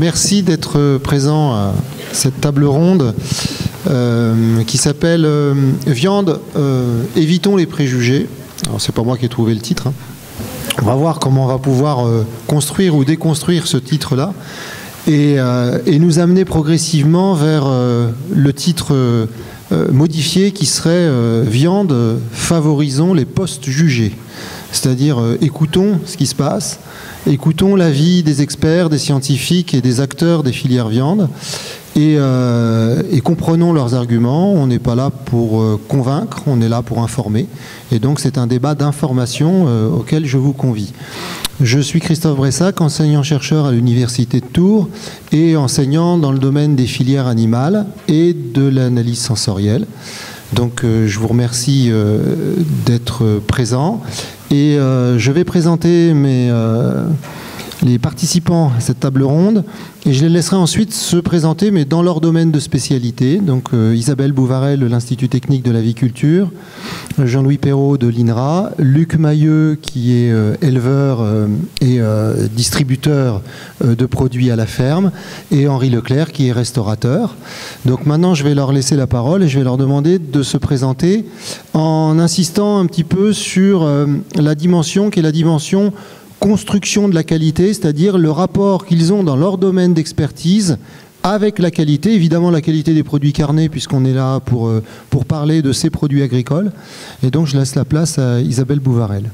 merci d'être présent à cette table ronde qui s'appelle Viande, évitons les préjugés. Alors c'est pas moi qui ai trouvé le titre. On va voir comment on va pouvoir construire ou déconstruire ce titre-là et nous amener progressivement vers le titre modifié qui serait Viande, favorisons les postes jugés. C'est-à-dire écoutons ce qui se passe, écoutons l'avis des experts, des scientifiques et des acteurs des filières viande et comprenons leurs arguments. On n'est pas là pour convaincre, on est là pour informer. Et donc c'est un débat d'information auquel je vous convie. Je suis Christophe Bressac, enseignant-chercheur à l'Université de Tours et enseignant dans le domaine des filières animales et de l'analyse sensorielle. Donc je vous remercie d'être présent et je vais présenter les participants à cette table ronde et je les laisserai ensuite se présenter mais dans leur domaine de spécialité. Donc Isabelle Bouvarel de l'Institut technique de l'aviculture, Jean-Louis Perrault de l'INRA, Luc Mailleux qui est éleveur et distributeur de produits à la ferme et Henri Leclerc qui est restaurateur. Donc maintenant je vais leur laisser la parole et je vais leur demander de se présenter en insistant un petit peu sur la dimension qui est la dimension construction de la qualité, c'est-à-dire le rapport qu'ils ont dans leur domaine d'expertise avec la qualité, évidemment la qualité des produits carnés puisqu'on est là pour parler de ces produits agricoles. Et donc je laisse la place à Isabelle Bouvarel.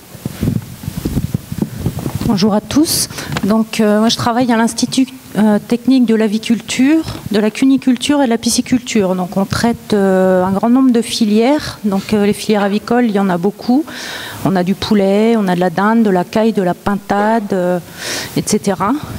Bonjour à tous. Donc moi je travaille à l'Institut technique de l'aviculture, de la cuniculture et de la pisciculture. Donc on traite un grand nombre de filières. Donc les filières avicoles, il y en a beaucoup. On a du poulet, on a de la dinde, de la caille, de la pintade, etc.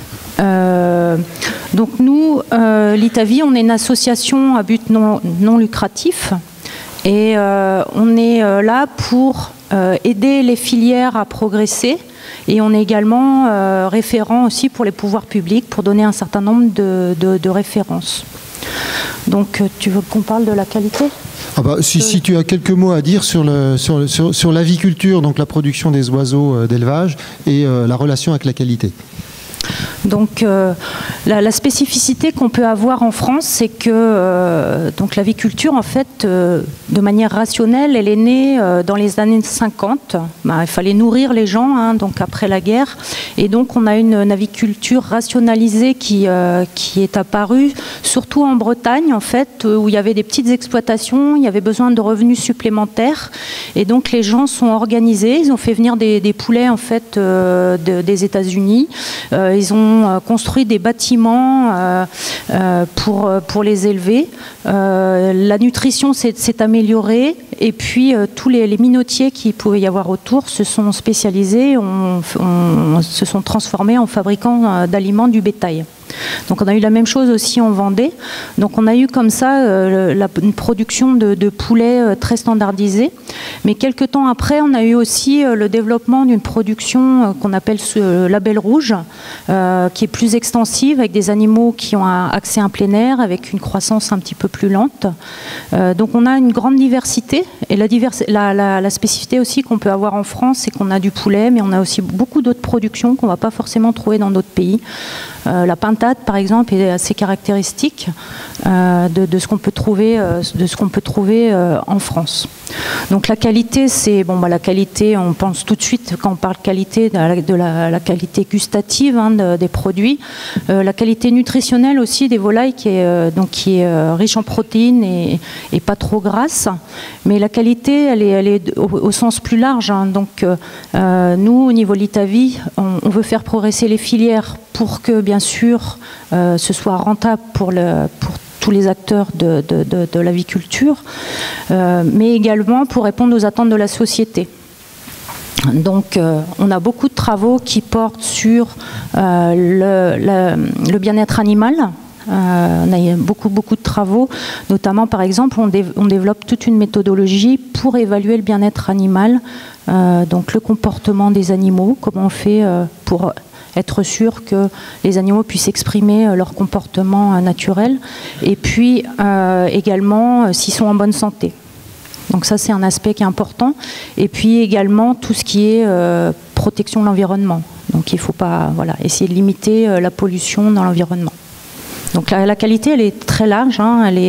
Donc nous, l'ITAVI, on est une association à but non lucratif et on est là pour aider les filières à progresser. Et on est également référent aussi pour les pouvoirs publics pour donner un certain nombre de références. Donc tu veux qu'on parle de la qualité ? Si tu as quelques mots à dire sur l'aviculture, donc la production des oiseaux d'élevage et la relation avec la qualité. Donc la spécificité qu'on peut avoir en France, c'est que donc l'aviculture, en fait, de manière rationnelle, elle est née dans les années 50. Il fallait nourrir les gens, donc après la guerre. Et donc on a une aviculture rationalisée qui est apparue, surtout en Bretagne, en fait, où il y avait des petites exploitations, il y avait besoin de revenus supplémentaires. Et donc les gens sont organisés, ils ont fait venir des poulets, en fait, des États-Unis. Ils ont construit des bâtiments pour les élever. La nutrition s'est améliorée et puis tous les minotiers qu'il pouvait y avoir autour se sont spécialisés, se sont transformés en fabricants d'aliments du bétail. Donc on a eu la même chose aussi en Vendée. Donc on a eu comme ça une production de poulets très standardisée. Mais quelques temps après, on a eu aussi le développement d'une production qu'on appelle label rouge, qui est plus extensive, avec des animaux qui ont un accès en plein air, avec une croissance un petit peu plus lente. Donc on a une grande diversité. Et la spécificité aussi qu'on peut avoir en France, c'est qu'on a du poulet, mais on a aussi beaucoup d'autres productions qu'on ne va pas forcément trouver dans d'autres pays. La pintade, par exemple, est assez caractéristique de ce qu'on peut trouver, en France. Donc la qualité, c'est la qualité. On pense tout de suite quand on parle qualité de la qualité gustative des produits, la qualité nutritionnelle aussi des volailles qui est riche en protéines et pas trop grasse. Mais la qualité, elle est au sens plus large. Donc nous, au niveau de l'ITAVI, on veut faire progresser les filières pour que, bien sûr, ce soit rentable pour tous les acteurs de l'aviculture, mais également pour répondre aux attentes de la société. Donc on a beaucoup de travaux qui portent sur le bien-être animal. On a beaucoup de travaux, notamment par exemple on développe toute une méthodologie pour évaluer le bien-être animal, donc le comportement des animaux, comment on fait pour être sûr que les animaux puissent exprimer leur comportement naturel, et puis également s'ils sont en bonne santé. Donc ça, c'est un aspect qui est important. Et puis également tout ce qui est protection de l'environnement. Donc il ne faut pas essayer de limiter la pollution dans l'environnement. Donc la qualité, elle est très large, hein, elle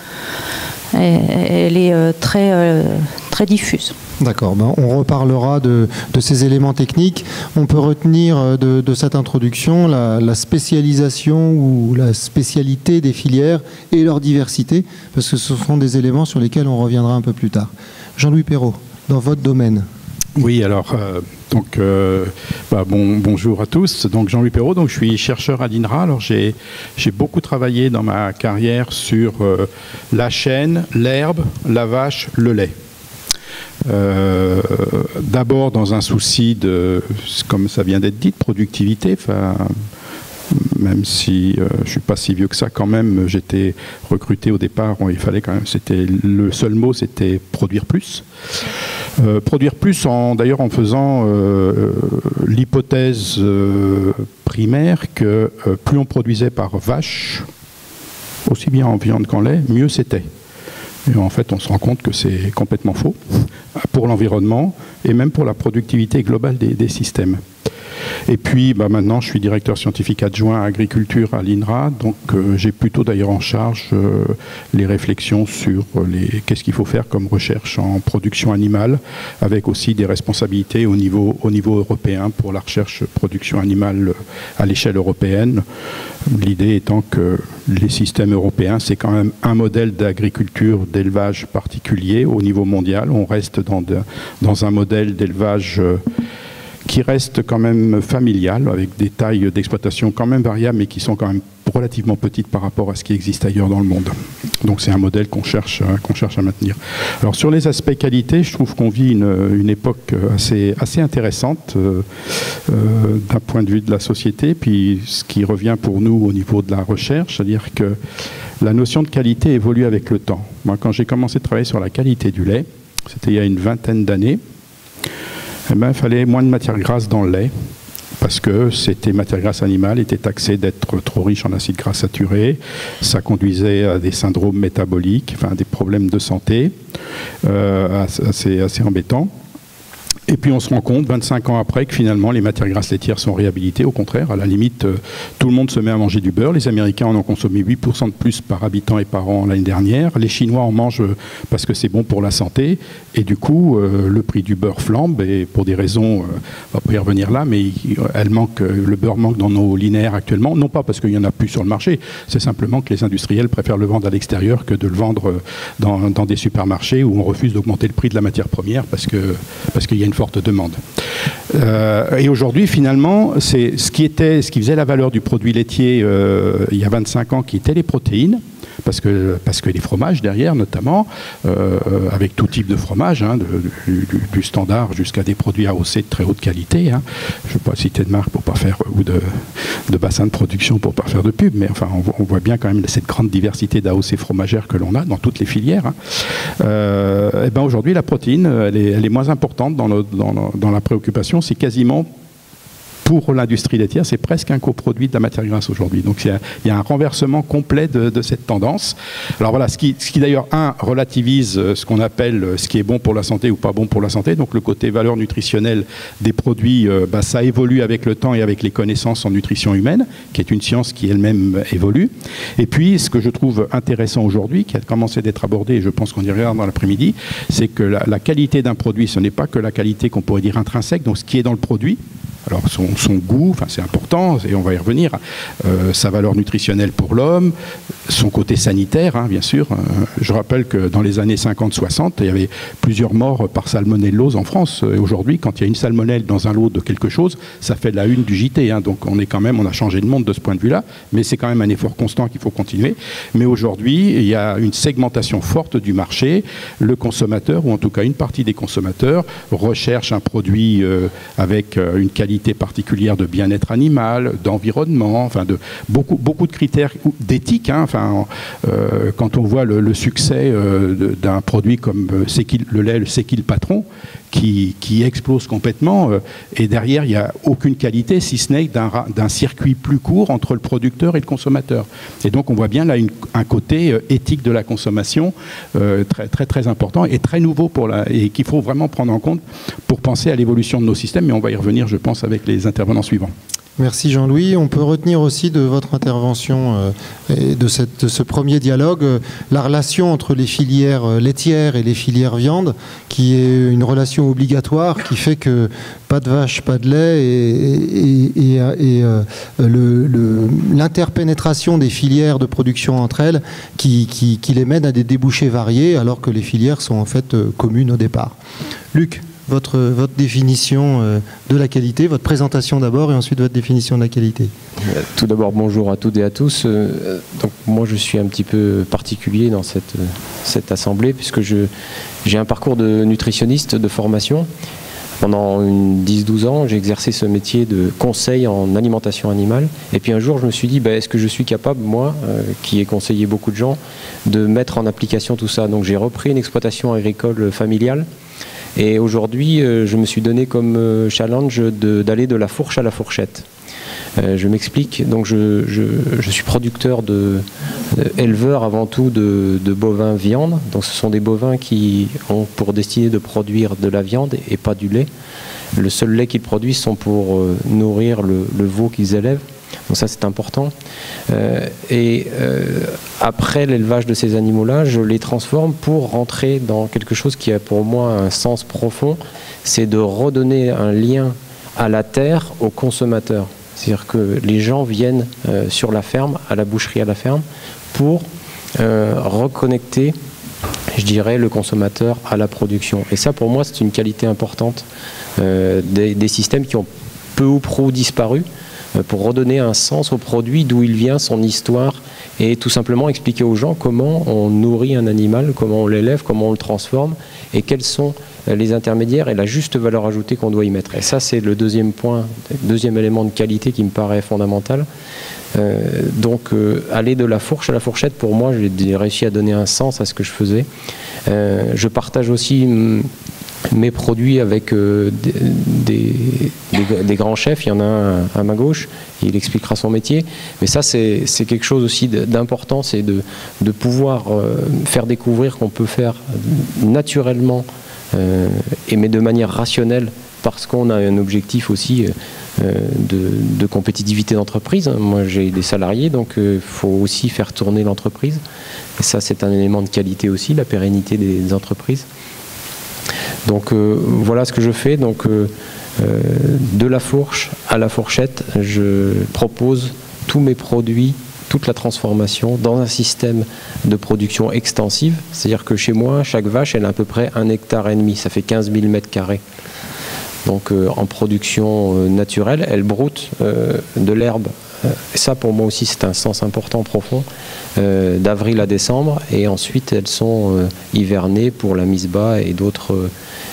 est très diffuse. D'accord, ben on reparlera de ces éléments techniques. On peut retenir de cette introduction la spécialisation ou la spécialité des filières et leur diversité, parce que ce sont des éléments sur lesquels on reviendra un peu plus tard. Jean-Louis Perrault, dans votre domaine. Oui, alors, bonjour à tous. Donc, Jean-Louis Perrault, donc, je suis chercheur à l'INRA. Alors, j'ai beaucoup travaillé dans ma carrière sur la chène, l'herbe, la vache, le lait. D'abord dans un souci de, comme ça vient d'être dit, de productivité. Même si je ne suis pas si vieux que ça, quand même, j'étais recruté au départ. Il fallait quand même, le seul mot, c'était produire plus. Produire plus, d'ailleurs en faisant l'hypothèse primaire que plus on produisait par vache, aussi bien en viande qu'en lait, mieux c'était. Et en fait, on se rend compte que c'est complètement faux pour l'environnement et même pour la productivité globale des systèmes. Et puis maintenant, je suis directeur scientifique adjoint à agriculture à l'INRA, donc j'ai plutôt d'ailleurs en charge les réflexions sur qu'est-ce qu'il faut faire comme recherche en production animale, avec aussi des responsabilités au niveau européen pour la recherche production animale à l'échelle européenne. L'idée étant que les systèmes européens, c'est quand même un modèle d'agriculture, d'élevage particulier au niveau mondial. On reste dans un modèle d'élevage qui reste quand même familial, avec des tailles d'exploitation quand même variables, mais qui sont quand même relativement petites par rapport à ce qui existe ailleurs dans le monde. Donc c'est un modèle qu'on cherche à maintenir. Alors sur les aspects qualité, je trouve qu'on vit une époque assez intéressante d'un point de vue de la société, puis ce qui revient pour nous au niveau de la recherche, c'est-à-dire que la notion de qualité évolue avec le temps. Moi, quand j'ai commencé de travailler sur la qualité du lait, c'était il y a une vingtaine d'années, il fallait moins de matière grasse dans le lait, parce que ces matières grasses animales étaient taxées d'être trop riches en acides gras saturés. Ça conduisait à des syndromes métaboliques, enfin des problèmes de santé assez embêtants. Et puis on se rend compte, 25 ans après, que finalement les matières grasses laitières sont réhabilitées. Au contraire, à la limite, tout le monde se met à manger du beurre. Les Américains en ont consommé 8% de plus par habitant et par an l'année dernière. Les Chinois en mangent parce que c'est bon pour la santé. Et du coup, le prix du beurre flambe. Et pour des raisons, on va pas y revenir là, mais le beurre manque dans nos linéaires actuellement. Non pas parce qu'il n'y en a plus sur le marché, c'est simplement que les industriels préfèrent le vendre à l'extérieur que de le vendre dans des supermarchés où on refuse d'augmenter le prix de la matière première parce qu'il y a une forte demande. Et aujourd'hui, finalement, c'est ce qui faisait la valeur du produit laitier il y a 25 ans, qui étaient les protéines, parce que les fromages derrière, notamment, avec tout type de fromage, hein, du standard jusqu'à des produits AOC de très haute qualité. Hein. Je ne vais pas citer de marque pour pas faire, ou de bassin de production pour pas faire de pub, mais enfin, on voit bien quand même cette grande diversité d'AOC fromagères que l'on a dans toutes les filières. Hein. Et ben aujourd'hui, la protéine, elle est moins importante dans la préoccupation. C'est quasiment, pour l'industrie laitière, c'est presque un coproduit de la matière grasse aujourd'hui. Donc il y a un renversement complet de cette tendance. Alors voilà, ce qui d'ailleurs, relativise ce qu'on appelle ce qui est bon pour la santé ou pas bon pour la santé. Donc le côté valeur nutritionnelle des produits, ça évolue avec le temps et avec les connaissances en nutrition humaine, qui est une science qui elle-même évolue. Et puis ce que je trouve intéressant aujourd'hui, qui a commencé d'être abordé, et je pense qu'on y reviendra dans l'après-midi, c'est que la qualité d'un produit, ce n'est pas que la qualité qu'on pourrait dire intrinsèque, donc ce qui est dans le produit. Alors son goût, c'est important, et on va y revenir, sa valeur nutritionnelle pour l'homme, son côté sanitaire, hein, bien sûr. Je rappelle que dans les années 50-60, il y avait plusieurs morts par salmonellose en France. Et aujourd'hui, quand il y a une salmonelle dans un lot de quelque chose, ça fait la une du JT. Hein, donc on a changé de monde de ce point de vue-là, mais c'est quand même un effort constant qu'il faut continuer. Mais aujourd'hui, il y a une segmentation forte du marché. Le consommateur, ou en tout cas une partie des consommateurs, recherche un produit avec une qualité particulière de bien-être animal, d'environnement, enfin de beaucoup de critères d'éthique. Hein, quand on voit le succès d'un produit comme le lait, le C'est qui le patron, qui explose complètement, et derrière, il n'y a aucune qualité, si ce n'est d'un circuit plus court entre le producteur et le consommateur. Et donc, on voit bien là un côté éthique de la consommation très, très, très important et très nouveau et qu'il faut vraiment prendre en compte pour penser à l'évolution de nos systèmes, mais on va y revenir, je pense, avec les intervenants suivants. Merci Jean-Louis. On peut retenir aussi de votre intervention et de ce premier dialogue la relation entre les filières laitières et les filières viande, qui est une relation obligatoire qui fait que pas de vache, pas de lait, et l'interpénétration des filières de production entre elles qui les mène à des débouchés variés, alors que les filières sont en fait communes au départ. Luc, votre définition de la qualité, votre présentation d'abord et ensuite votre définition de la qualité. Tout d'abord, bonjour à toutes et à tous. Donc, moi, je suis un petit peu particulier dans cette assemblée puisque j'ai un parcours de nutritionniste de formation. Pendant 10-12 ans, j'ai exercé ce métier de conseil en alimentation animale. Et puis un jour, je me suis dit, est-ce que je suis capable, moi, qui ai conseillé beaucoup de gens, de mettre en application tout ça. Donc j'ai repris une exploitation agricole familiale. Et aujourd'hui, je me suis donné comme challenge d'aller de la fourche à la fourchette. Je m'explique. Donc, je suis producteur éleveur avant tout de bovins viande. Donc, ce sont des bovins qui ont pour destinée de produire de la viande et pas du lait. Le seul lait qu'ils produisent sont pour nourrir le veau qu'ils élèvent. Donc ça, c'est important. Après l'élevage de ces animaux-là, je les transforme pour rentrer dans quelque chose qui a pour moi un sens profond, c'est de redonner un lien à la terre, au consommateur. C'est-à-dire que les gens viennent sur la ferme, à la boucherie à la ferme, pour reconnecter, je dirais, le consommateur à la production. Et ça, pour moi, c'est une qualité importante des systèmes qui ont peu ou prou disparu, pour redonner un sens au produit, d'où il vient, son histoire, et tout simplement expliquer aux gens comment on nourrit un animal, comment on l'élève, comment on le transforme, et quels sont les intermédiaires et la juste valeur ajoutée qu'on doit y mettre. Et ça, c'est le deuxième point, deuxième élément de qualité qui me paraît fondamental. Aller de la fourche à la fourchette, pour moi, j'ai réussi à donner un sens à ce que je faisais. Je partage aussi mes produits avec des grands chefs. Il y en a un à ma gauche, il expliquera son métier. Mais ça, c'est quelque chose aussi d'important, c'est de pouvoir faire découvrir qu'on peut faire naturellement, mais de manière rationnelle, parce qu'on a un objectif aussi de compétitivité d'entreprise. Moi, j'ai des salariés, donc il faut aussi faire tourner l'entreprise. Et ça, c'est un élément de qualité aussi, la pérennité des entreprises. Donc voilà ce que je fais. Donc de la fourche à la fourchette, je propose tous mes produits, toute la transformation dans un système de production extensive. C'est-à-dire que chez moi, chaque vache, elle a à peu près 1,5 hectare. Ça fait 15 000 mètres carrés. Donc en production naturelle, elle broute de l'herbe. Et ça, pour moi aussi, c'est un sens important, profond, d'avril à décembre. Et ensuite, elles sont hivernées pour la mise bas et d'autres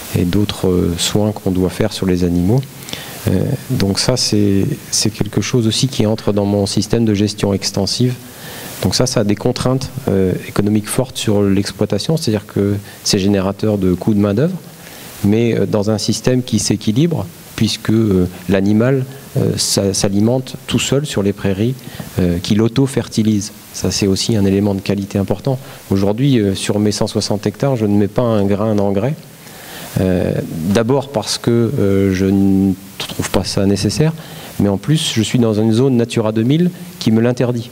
soins qu'on doit faire sur les animaux. Donc ça, c'est quelque chose aussi qui entre dans mon système de gestion extensive. Donc ça a des contraintes économiques fortes sur l'exploitation, c'est-à-dire que c'est générateur de coûts de main-d'œuvre, mais dans un système qui s'équilibre, puisque l'animal s'alimente tout seul sur les prairies, qui l'auto-fertilise. Ça, c'est aussi un élément de qualité important. Aujourd'hui, sur mes 160 hectares, je ne mets pas un grain d'engrais. D'abord parce que je ne trouve pas ça nécessaire, mais en plus, je suis dans une zone Natura 2000 qui me l'interdit.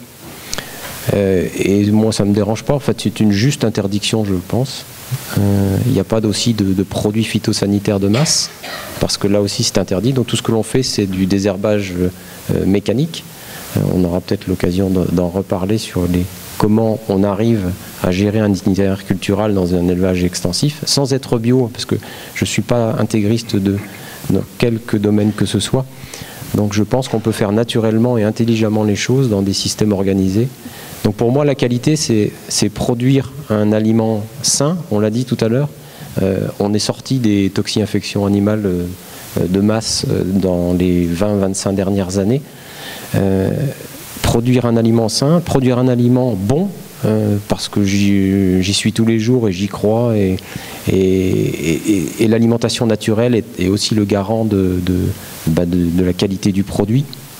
Et moi, ça ne me dérange pas. En fait, c'est une juste interdiction, je pense. Il n'y a pas aussi de produits phytosanitaires de masse, parce que là aussi c'est interdit. Donc tout ce que l'on fait, c'est du désherbage mécanique. On aura peut-être l'occasion d'en reparler sur comment on arrive à gérer un itinéraire culturel dans un élevage extensif, sans être bio, parce que je ne suis pas intégriste dans quelque domaine que ce soit. Donc je pense qu'on peut faire naturellement et intelligemment les choses dans des systèmes organisés. Donc pour moi, la qualité, c'est produire un aliment sain, on l'a dit tout à l'heure. On est sorti des toxi-infections animales de masse dans les 20-25 dernières années. Produire un aliment sain, produire un aliment bon, parce que j'y suis tous les jours et j'y crois, et l'alimentation naturelle est aussi le garant de la qualité du produit.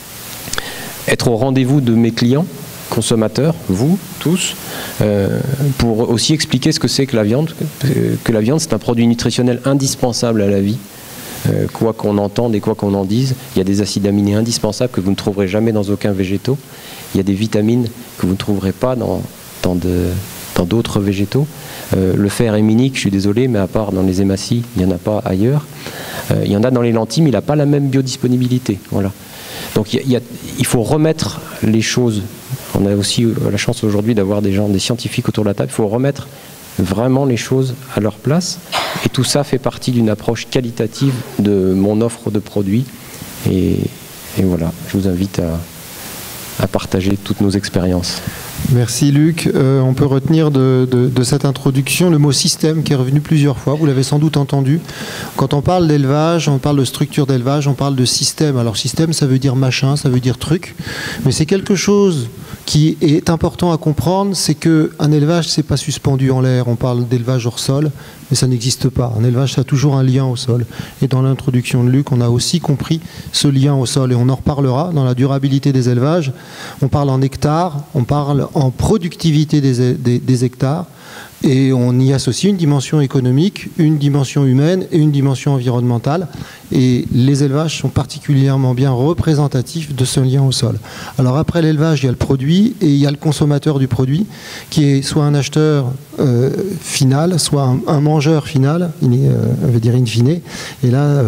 Être au rendez-vous de mes clients, consommateurs, vous tous, pour aussi expliquer ce que c'est que la viande. Que la viande, c'est un produit nutritionnel indispensable à la vie. Quoi qu'on entende et quoi qu'on en dise, il y a des acides aminés indispensables que vous ne trouverez jamais dans aucun végétaux. Il y a des vitamines que vous ne trouverez pas dans d'autres végétaux. Le fer héminique, je suis désolé, mais à part dans les hématies, il n'y en a pas ailleurs. Il y en a dans les lentilles, mais il n'a pas la même biodisponibilité. Voilà. Donc il faut remettre les choses. On a aussi la chance aujourd'hui d'avoir des scientifiques autour de la table. Il faut remettre vraiment les choses à leur place. Et tout ça fait partie d'une approche qualitative de mon offre de produits. Et voilà, je vous invite à partager toutes nos expériences. Merci Luc. On peut retenir de cette introduction le mot système qui est revenu plusieurs fois. Vous l'avez sans doute entendu. Quand on parle d'élevage, on parle de structure d'élevage, on parle de système. Alors système, ça veut dire machin, ça veut dire truc. Mais c'est quelque chose qui est important à comprendre, c'est qu'un élevage, c'est pas suspendu en l'air. On parle d'élevage hors sol, mais ça n'existe pas. Un élevage, ça a toujours un lien au sol. Et dans l'introduction de Luc, on a aussi compris ce lien au sol. Et on en reparlera dans la durabilité des élevages. On parle en hectares, on parle en productivité des hectares. Et on y associe une dimension économique, une dimension humaine et une dimension environnementale. Et les élevages sont particulièrement bien représentatifs de ce lien au sol. Alors après l'élevage, il y a le produit et il y a le consommateur du produit, qui est soit un acheteur final, soit un mangeur final, on veut dire in fine. Et là,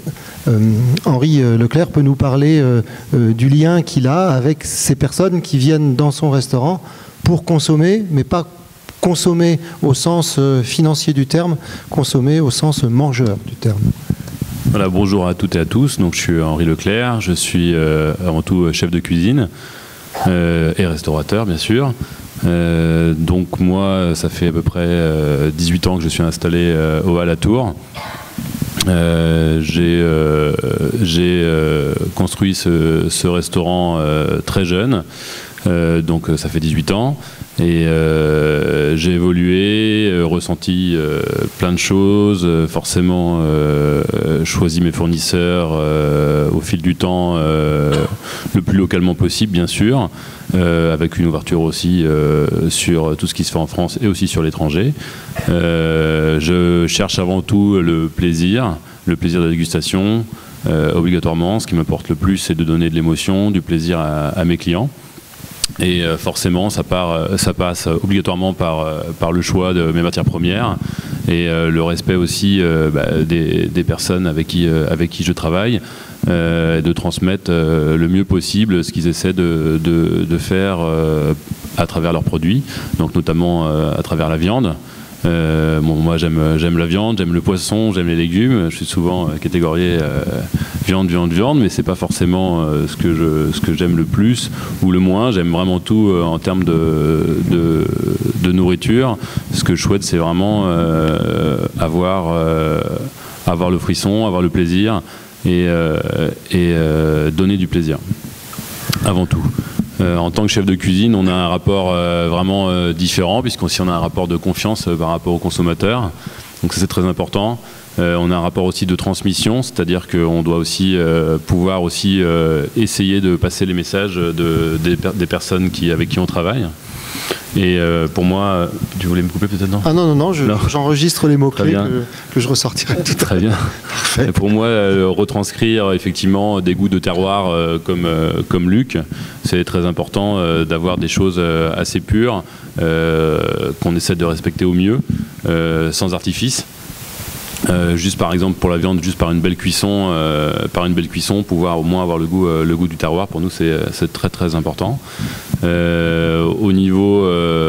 Henri Leclerc peut nous parler du lien qu'il a avec ces personnes qui viennent dans son restaurant pour consommer, mais pas consommer au sens financier du terme, consommer au sens mangeur du terme. Voilà, bonjour à toutes et à tous. Donc, je suis Henri Leclerc, je suis avant tout chef de cuisine et restaurateur, bien sûr. Donc moi, ça fait à peu près 18 ans que je suis installé à la Tour. J'ai construit ce restaurant très jeune. Donc ça fait 18 ans et j'ai évolué, ressenti plein de choses, forcément choisi mes fournisseurs au fil du temps le plus localement possible, bien sûr, avec une ouverture aussi sur tout ce qui se fait en France et aussi sur l'étranger. Je cherche avant tout le plaisir de la dégustation, obligatoirement. Ce qui m'importe le plus, c'est de donner de l'émotion, du plaisir à mes clients. Et forcément, ça passe obligatoirement par le choix de mes matières premières et le respect aussi des personnes avec qui je travaille, de transmettre le mieux possible ce qu'ils essaient de faire à travers leurs produits, donc notamment à travers la viande. Moi j'aime la viande, j'aime le poisson, j'aime les légumes. Je suis souvent catégorié viande, mais c'est pas forcément ce que j'aime le plus ou le moins. J'aime vraiment tout en termes de nourriture. Ce que je souhaite, c'est vraiment avoir le frisson, avoir le plaisir et donner du plaisir avant tout. En tant que chef de cuisine, on a un rapport vraiment différent, puisqu'on a un rapport de confiance par rapport au consommateur. Donc ça, c'est très important. On a un rapport aussi de transmission, c'est-à-dire qu'on doit aussi pouvoir aussi essayer de passer les messages des personnes avec qui on travaille. Et pour moi, tu voulais me couper peut-être, non ? Ah non, j'enregistre les mots-clés que je ressortirai tout à l'heure. Très bien. Et pour moi, retranscrire effectivement des goûts de terroir comme Luc, c'est très important d'avoir des choses assez pures, qu'on essaie de respecter au mieux, sans artifice. Juste par exemple pour la viande, juste par une belle cuisson, pouvoir au moins avoir le goût du terroir, pour nous c'est très très important. Au niveau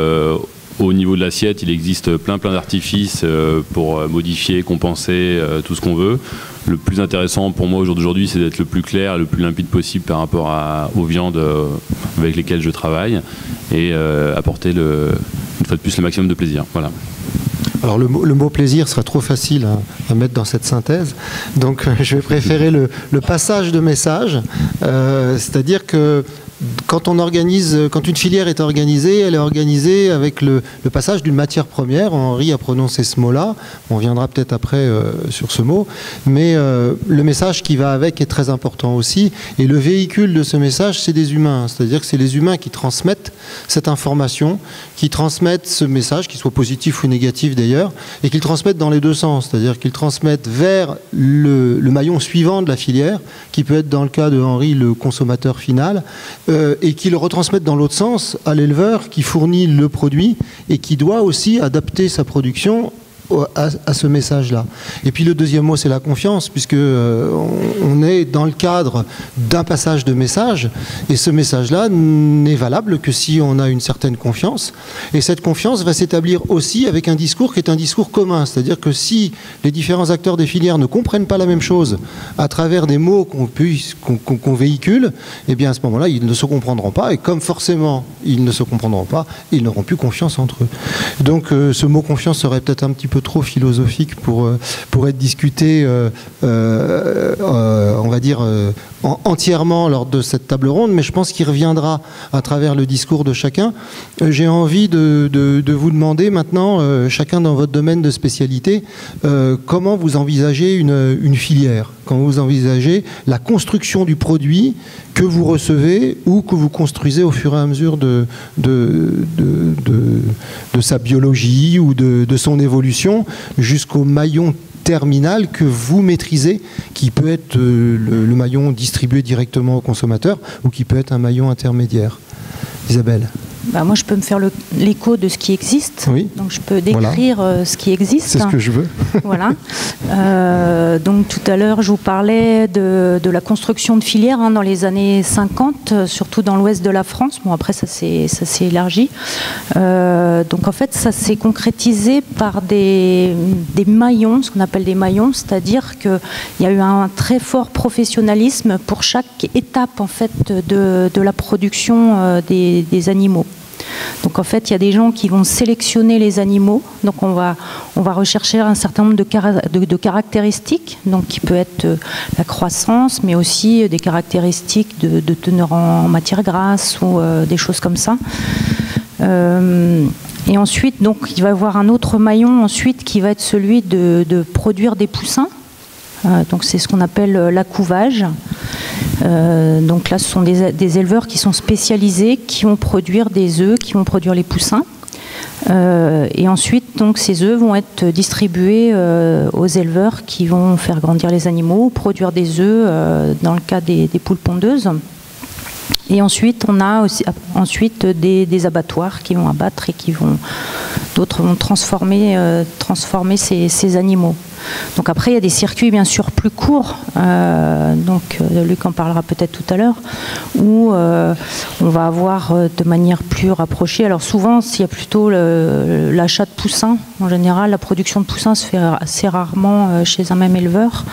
de l'assiette, il existe plein d'artifices pour modifier, compenser tout ce qu'on veut. Le plus intéressant pour moi au jour d'aujourd'hui, c'est d'être le plus clair, le plus limpide possible par rapport aux viandes avec lesquelles je travaille et apporter une fois de plus le maximum de plaisir. Voilà. Alors le mot plaisir sera trop facile à mettre dans cette synthèse, donc je vais préférer le passage de message, c'est-à-dire que quand une filière est organisée, elle est organisée avec le passage d'une matière première. Henri a prononcé ce mot-là. On reviendra peut-être après sur ce mot. Mais le message qui va avec est très important aussi. Et le véhicule de ce message, c'est des humains. C'est-à-dire que c'est les humains qui transmettent cette information, qui transmettent ce message, qu'il soit positif ou négatif d'ailleurs, et qu'ils transmettent dans les deux sens. C'est-à-dire qu'ils transmettent vers le maillon suivant de la filière, qui peut être dans le cas de Henri le consommateur final, et qui le retransmettent dans l'autre sens à l'éleveur qui fournit le produit et qui doit aussi adapter sa production à ce message-là. Et puis le deuxième mot, c'est la confiance, puisque on est dans le cadre d'un passage de message, et ce message-là n'est valable que si on a une certaine confiance. Et cette confiance va s'établir aussi avec un discours qui est un discours commun. C'est-à-dire que si les différents acteurs des filières ne comprennent pas la même chose à travers des mots qu'on véhicule, eh bien à ce moment-là, ils ne se comprendront pas. Et comme forcément, ils ne se comprendront pas, ils n'auront plus confiance entre eux. Donc ce mot confiance serait peut-être un petit peu trop philosophique pour être discuté, on va dire, entièrement lors de cette table ronde, mais je pense qu'il reviendra à travers le discours de chacun. J'ai envie de vous demander maintenant, chacun dans votre domaine de spécialité, comment vous envisagez une filière, comment vous envisagez la construction du produit que vous recevez ou que vous construisez au fur et à mesure de sa biologie ou de son évolution jusqu'au maillon terminal que vous maîtrisez, qui peut être le maillon distribué directement au consommateur ou qui peut être un maillon intermédiaire. Isabelle. Moi, je peux me faire l'écho de ce qui existe. Oui. Donc, je peux décrire ce qui existe. C'est ce que je veux. Voilà. Donc, tout à l'heure, je vous parlais de la construction de filières dans les années 50, surtout dans l'ouest de la France. Bon, après, ça s'est élargi. Donc, en fait, ça s'est concrétisé par des maillons, ce qu'on appelle des maillons, c'est-à-dire qu'il y a eu un très fort professionnalisme pour chaque étape, en fait, de la production des animaux. Donc en fait, il y a des gens qui vont sélectionner les animaux. Donc on va rechercher un certain nombre de caractéristiques, donc qui peut être la croissance, mais aussi des caractéristiques de teneur en matière grasse ou des choses comme ça. Et ensuite, donc il va y avoir un autre maillon ensuite qui va être celui de produire des poussins. Donc c'est ce qu'on appelle l'accouvage. Donc là, ce sont des éleveurs qui sont spécialisés, qui vont produire des œufs, qui vont produire les poussins. Et ensuite, donc, ces œufs vont être distribués aux éleveurs qui vont faire grandir les animaux, produire des œufs dans le cas des poules pondeuses. Et ensuite, on a aussi des abattoirs qui vont abattre et d'autres vont transformer ces animaux. Donc après, il y a des circuits bien sûr plus courts, donc Luc en parlera peut-être tout à l'heure, où on va avoir de manière plus rapprochée. Alors souvent, il y a plutôt l'achat de poussins. En général, la production de poussins se fait assez rarement chez un même éleveur.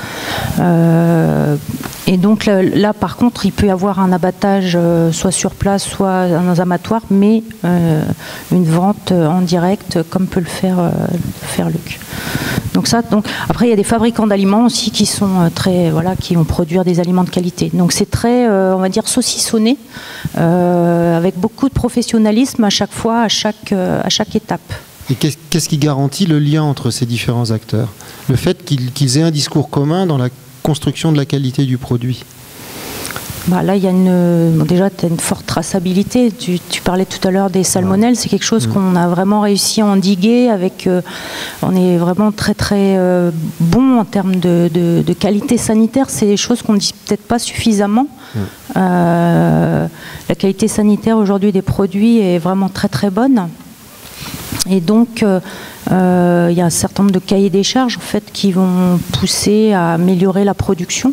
Et donc là, par contre, il peut y avoir un abattage soit sur place, soit dans un abattoir, mais une vente en direct, comme peut le faire Luc. Donc après, il y a des fabricants d'aliments aussi qui sont qui vont produire des aliments de qualité. Donc c'est très, on va dire, saucissonné, avec beaucoup de professionnalisme à chaque fois, à chaque étape. Et qu'est-ce qui garantit le lien entre ces différents acteurs? Le fait qu'ils aient un discours commun dans la construction de la qualité du produit. Là, il y a déjà, tu as une forte traçabilité. Tu parlais tout à l'heure des salmonelles. C'est quelque chose qu'on a vraiment réussi à endiguer. On est vraiment très, très bon en termes de qualité sanitaire. C'est des choses qu'on ne dit peut-être pas suffisamment. La qualité sanitaire aujourd'hui des produits est vraiment très, très bonne. Et donc, il y a un certain nombre de cahiers des charges en fait, qui vont pousser à améliorer la production.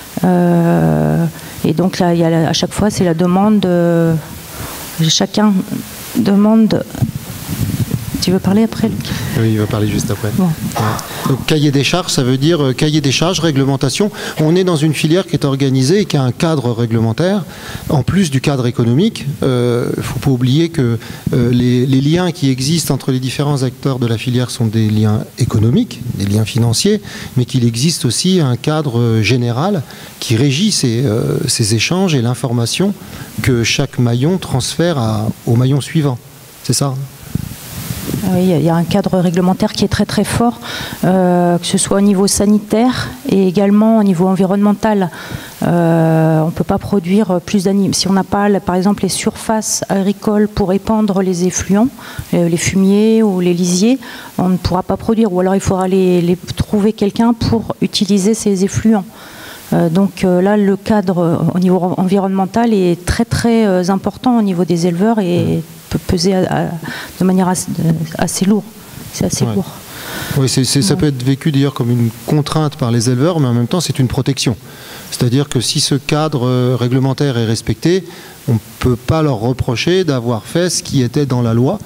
Et donc là, à chaque fois, c'est la demande. Chacun demande Tu veux parler après? Oui, il va parler juste après. Bon. Ouais. Donc cahier des charges, ça veut dire cahier des charges, réglementation. On est dans une filière qui est organisée et qui a un cadre réglementaire, en plus du cadre économique. Il ne faut pas oublier que les liens qui existent entre les différents acteurs de la filière sont des liens économiques, des liens financiers, mais qu'il existe aussi un cadre général qui régit ces échanges et l'information que chaque maillon transfère au maillon suivant. C'est ça? Oui, il y a un cadre réglementaire qui est très très fort, que ce soit au niveau sanitaire et également au niveau environnemental. On ne peut pas produire plus d'animaux. Si on n'a pas, par exemple, les surfaces agricoles pour épandre les effluents, les fumiers ou les lisiers, on ne pourra pas produire. Ou alors il faudra trouver quelqu'un pour utiliser ces effluents. Donc là, le cadre au niveau environnemental est très très important au niveau des éleveurs et peut peser de manière assez lourde. C'est assez lourd. Oui, ça peut être vécu d'ailleurs comme une contrainte par les éleveurs, mais en même temps c'est une protection. C'est-à-dire que si ce cadre réglementaire est respecté, on ne peut pas leur reprocher d'avoir fait ce qui était dans la loi.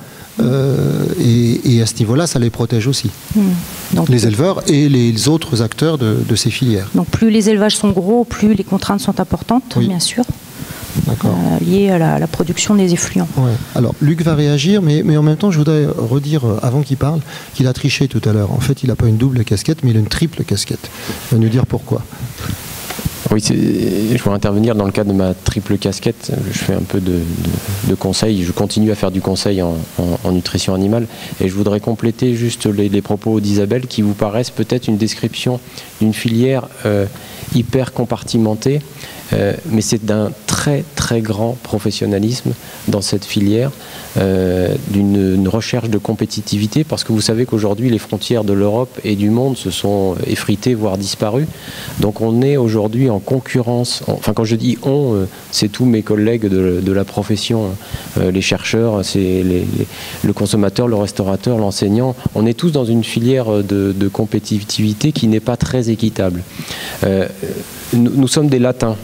Et à ce niveau-là, ça les protège aussi. Donc, les éleveurs et les autres acteurs de ces filières. Donc plus les élevages sont gros, plus les contraintes sont importantes, bien sûr, liées à la production des effluents. Ouais. Alors Luc va réagir, mais en même temps, je voudrais redire, avant qu'il parle, qu'il a triché tout à l'heure. En fait, il n'a pas une double casquette, mais il a une triple casquette. Il va nous dire pourquoi. Oui, je voudrais intervenir dans le cadre de ma triple casquette. Je fais un peu de conseil. Je continue à faire du conseil en nutrition animale. Et je voudrais compléter juste les propos d'Isabelle qui vous paraissent peut-être une description d'une filière hyper compartimentée. Mais c'est d'un très très grand professionnalisme dans cette filière, d'une recherche de compétitivité, parce que vous savez qu'aujourd'hui les frontières de l'Europe et du monde se sont effritées, voire disparues. Donc on est aujourd'hui en concurrence, enfin quand je dis on, c'est tous mes collègues de la profession, les chercheurs, c'est le consommateur, le restaurateur, l'enseignant, on est tous dans une filière de compétitivité qui n'est pas très équitable. Nous sommes des latins.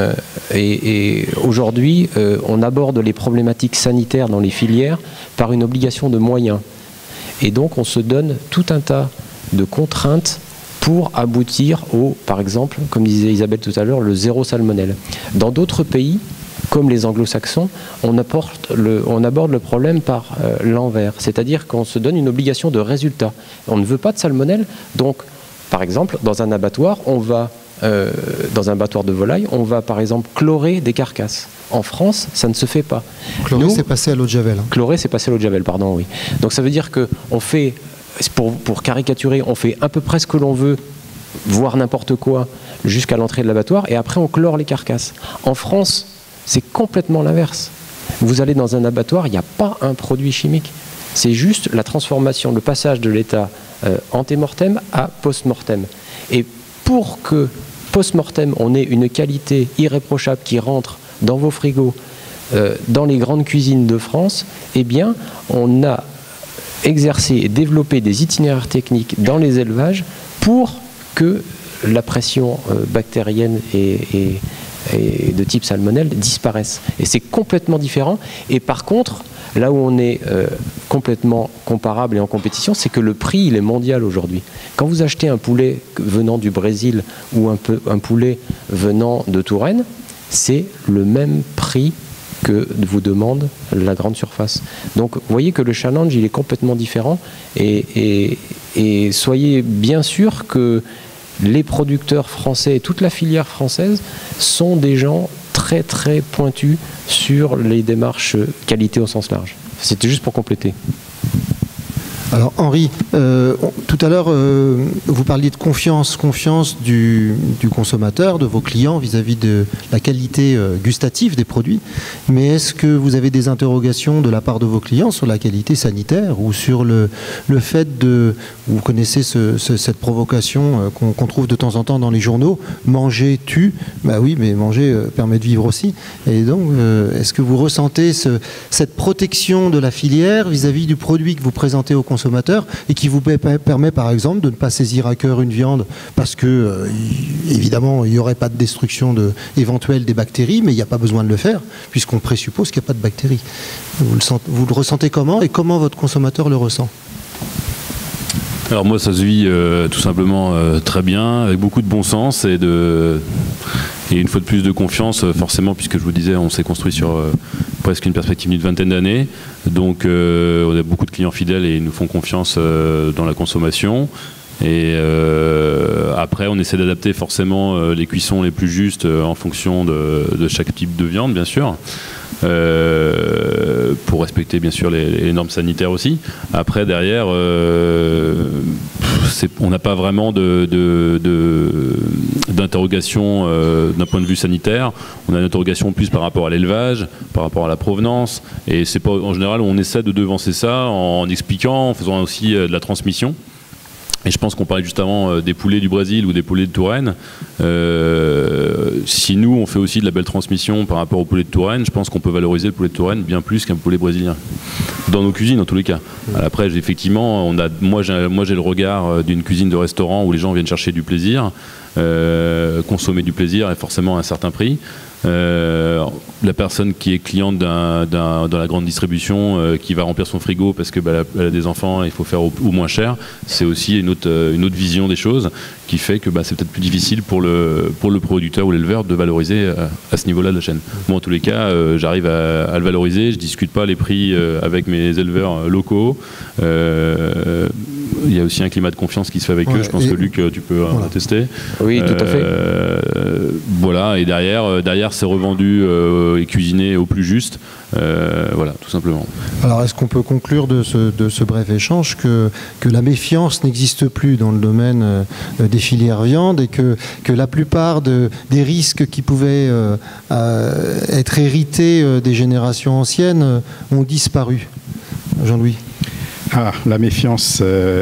Et aujourd'hui, on aborde les problématiques sanitaires dans les filières par une obligation de moyens. Et donc, on se donne tout un tas de contraintes pour aboutir au, par exemple, comme disait Isabelle tout à l'heure, le zéro salmonelle. Dans d'autres pays, comme les anglo-saxons, on aborde le problème par l'envers. C'est-à-dire qu'on se donne une obligation de résultat. On ne veut pas de salmonelle. Donc, par exemple, dans un abattoir, dans un abattoir de volaille, on va par exemple chlorer des carcasses. En France, ça ne se fait pas. Chlorer, c'est passé à l'eau de Javel. Chlorer, c'est passé à l'eau de Javel, pardon, oui. Donc ça veut dire qu'on fait, pour caricaturer, on fait à peu près ce que l'on veut, voire n'importe quoi, jusqu'à l'entrée de l'abattoir, et après on chlore les carcasses. En France, c'est complètement l'inverse. Vous allez dans un abattoir, il n'y a pas un produit chimique. C'est juste la transformation, le passage de l'état antémortem à post-mortem. Et pour que post-mortem, on ait une qualité irréprochable qui rentre dans vos frigos, dans les grandes cuisines de France, eh bien, on a exercé et développé des itinéraires techniques dans les élevages pour que la pression bactérienne et de type salmonelle disparaisse. Et c'est complètement différent. Et par contre, là où on est complètement comparable et en compétition, c'est que le prix, il est mondial aujourd'hui. Quand vous achetez un poulet venant du Brésil ou un poulet venant de Touraine, c'est le même prix que vous demande la grande surface. Donc, vous voyez que le challenge, il est complètement différent. Et soyez bien sûr que les producteurs français et toute la filière française sont des gens très très pointus sur les démarches qualité au sens large. C'était juste pour compléter. Alors Henri, tout à l'heure, vous parliez de confiance du consommateur, de vos clients vis-à-vis de la qualité gustative des produits. Mais est-ce que vous avez des interrogations de la part de vos clients sur la qualité sanitaire ou sur le fait de... Vous connaissez cette provocation qu'on trouve de temps en temps dans les journaux, manger tue. Bah oui, mais manger permet de vivre aussi. Et donc, est-ce que vous ressentez cette protection de la filière vis-à-vis du produit que vous présentez aux consommateurs consommateur et qui vous permet par exemple de ne pas saisir à cœur une viande parce que évidemment il n'y aurait pas de destruction éventuelle des bactéries, mais il n'y a pas besoin de le faire puisqu'on présuppose qu'il n'y a pas de bactéries. Vous le ressentez comment et comment votre consommateur le ressent? Alors moi ça se vit tout simplement très bien, avec beaucoup de bon sens et une fois de plus de confiance, forcément, puisque je vous disais, on s'est construit sur presque une perspective d'une vingtaine d'années. Donc on a beaucoup de clients fidèles et ils nous font confiance dans la consommation. Et après, on essaie d'adapter forcément les cuissons les plus justes en fonction de chaque type de viande, bien sûr. Pour respecter bien sûr les normes sanitaires aussi. Après derrière, on n'a pas vraiment d'interrogation d'un point de vue sanitaire. On a une interrogation plus par rapport à l'élevage, par rapport à la provenance. Et c'est pas en général on essaie de devancer ça en expliquant, en faisant aussi de la transmission. Et je pense qu'on parlait juste avant des poulets du Brésil ou des poulets de Touraine. Si nous, on fait aussi de la belle transmission par rapport au poulet de Touraine, je pense qu'on peut valoriser le poulet de Touraine bien plus qu'un poulet brésilien. Dans nos cuisines, en tous les cas. Après, effectivement, moi j'ai le regard d'une cuisine de restaurant où les gens viennent chercher du plaisir, consommer du plaisir et forcément à un certain prix. La personne qui est cliente dans la grande distribution, qui va remplir son frigo parce que elle a des enfants et il faut faire au moins cher, c'est aussi une autre vision des choses qui fait que c'est peut-être plus difficile pour le producteur ou l'éleveur de valoriser à ce niveau-là de la chaîne. Moi en tous les cas, j'arrive à le valoriser, je discute pas les prix avec mes éleveurs locaux. Il y a aussi un climat de confiance qui se fait avec eux. Je pense que Luc, tu peux attester. Oui, tout à fait. Voilà, et derrière c'est revendu et cuisiné au plus juste. Voilà, tout simplement. Alors, est-ce qu'on peut conclure de ce bref échange que la méfiance n'existe plus dans le domaine des filières viande et que la plupart des risques qui pouvaient être hérités des générations anciennes ont disparu? Jean-Louis? La méfiance.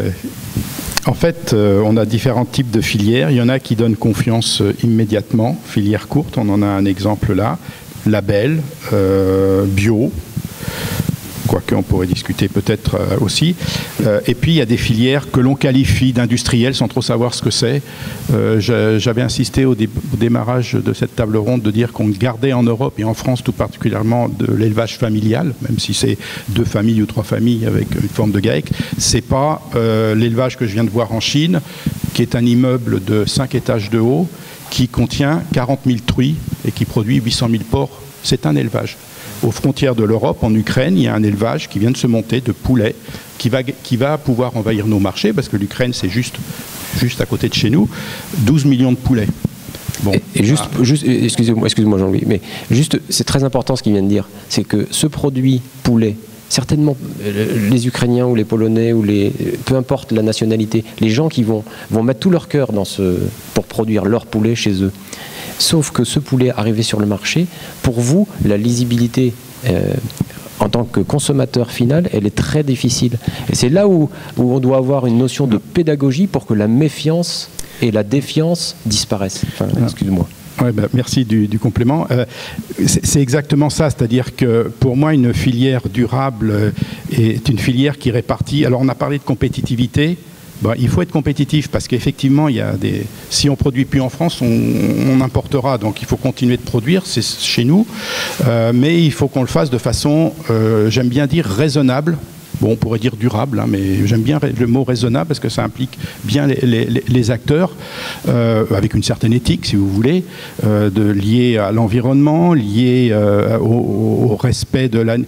En fait, on a différents types de filières. Il y en a qui donnent confiance immédiatement. Filière courte, on en a un exemple là. Label, bio, quoique on pourrait discuter peut-être aussi. Et puis il y a des filières que l'on qualifie d'industrielles sans trop savoir ce que c'est. J'avais insisté au démarrage de cette table ronde de dire qu'on gardait en Europe et en France tout particulièrement de l'élevage familial, même si c'est 2 familles ou 3 familles avec une forme de GAEC. C'est pas l'élevage que je viens de voir en Chine, qui est un immeuble de 5 étages de haut, qui contient 40 000 truies et qui produit 800 000 porcs. C'est un élevage. Aux frontières de l'Europe, en Ukraine, il y a un élevage qui vient de se monter de poulets qui va pouvoir envahir nos marchés, parce que l'Ukraine, c'est juste à côté de chez nous, 12 millions de poulets. Bon. Et juste excusez-moi Jean-Louis, mais juste, c'est très important ce qu'il vient de dire, c'est que ce produit poulet, certainement les Ukrainiens ou les Polonais ou peu importe la nationalité, les gens qui vont mettre tout leur cœur pour produire leur poulet chez eux. Sauf que ce poulet arrivé sur le marché, pour vous, la lisibilité en tant que consommateur final, elle est très difficile. Et c'est là où on doit avoir une notion de pédagogie pour que la méfiance et la défiance disparaissent. Enfin, excuse-moi. Ouais, merci du complément. C'est exactement ça, c'est-à-dire que pour moi, une filière durable est une filière qui répartit. Alors, on a parlé de compétitivité. Il faut être compétitif parce qu'effectivement, si on ne produit plus en France, on importera. Donc, il faut continuer de produire, c'est chez nous. Mais il faut qu'on le fasse de façon, j'aime bien dire, raisonnable. Bon, on pourrait dire durable, mais j'aime bien le mot raisonnable parce que ça implique bien les acteurs, avec une certaine éthique, si vous voulez, liée à l'environnement, liée au respect de la...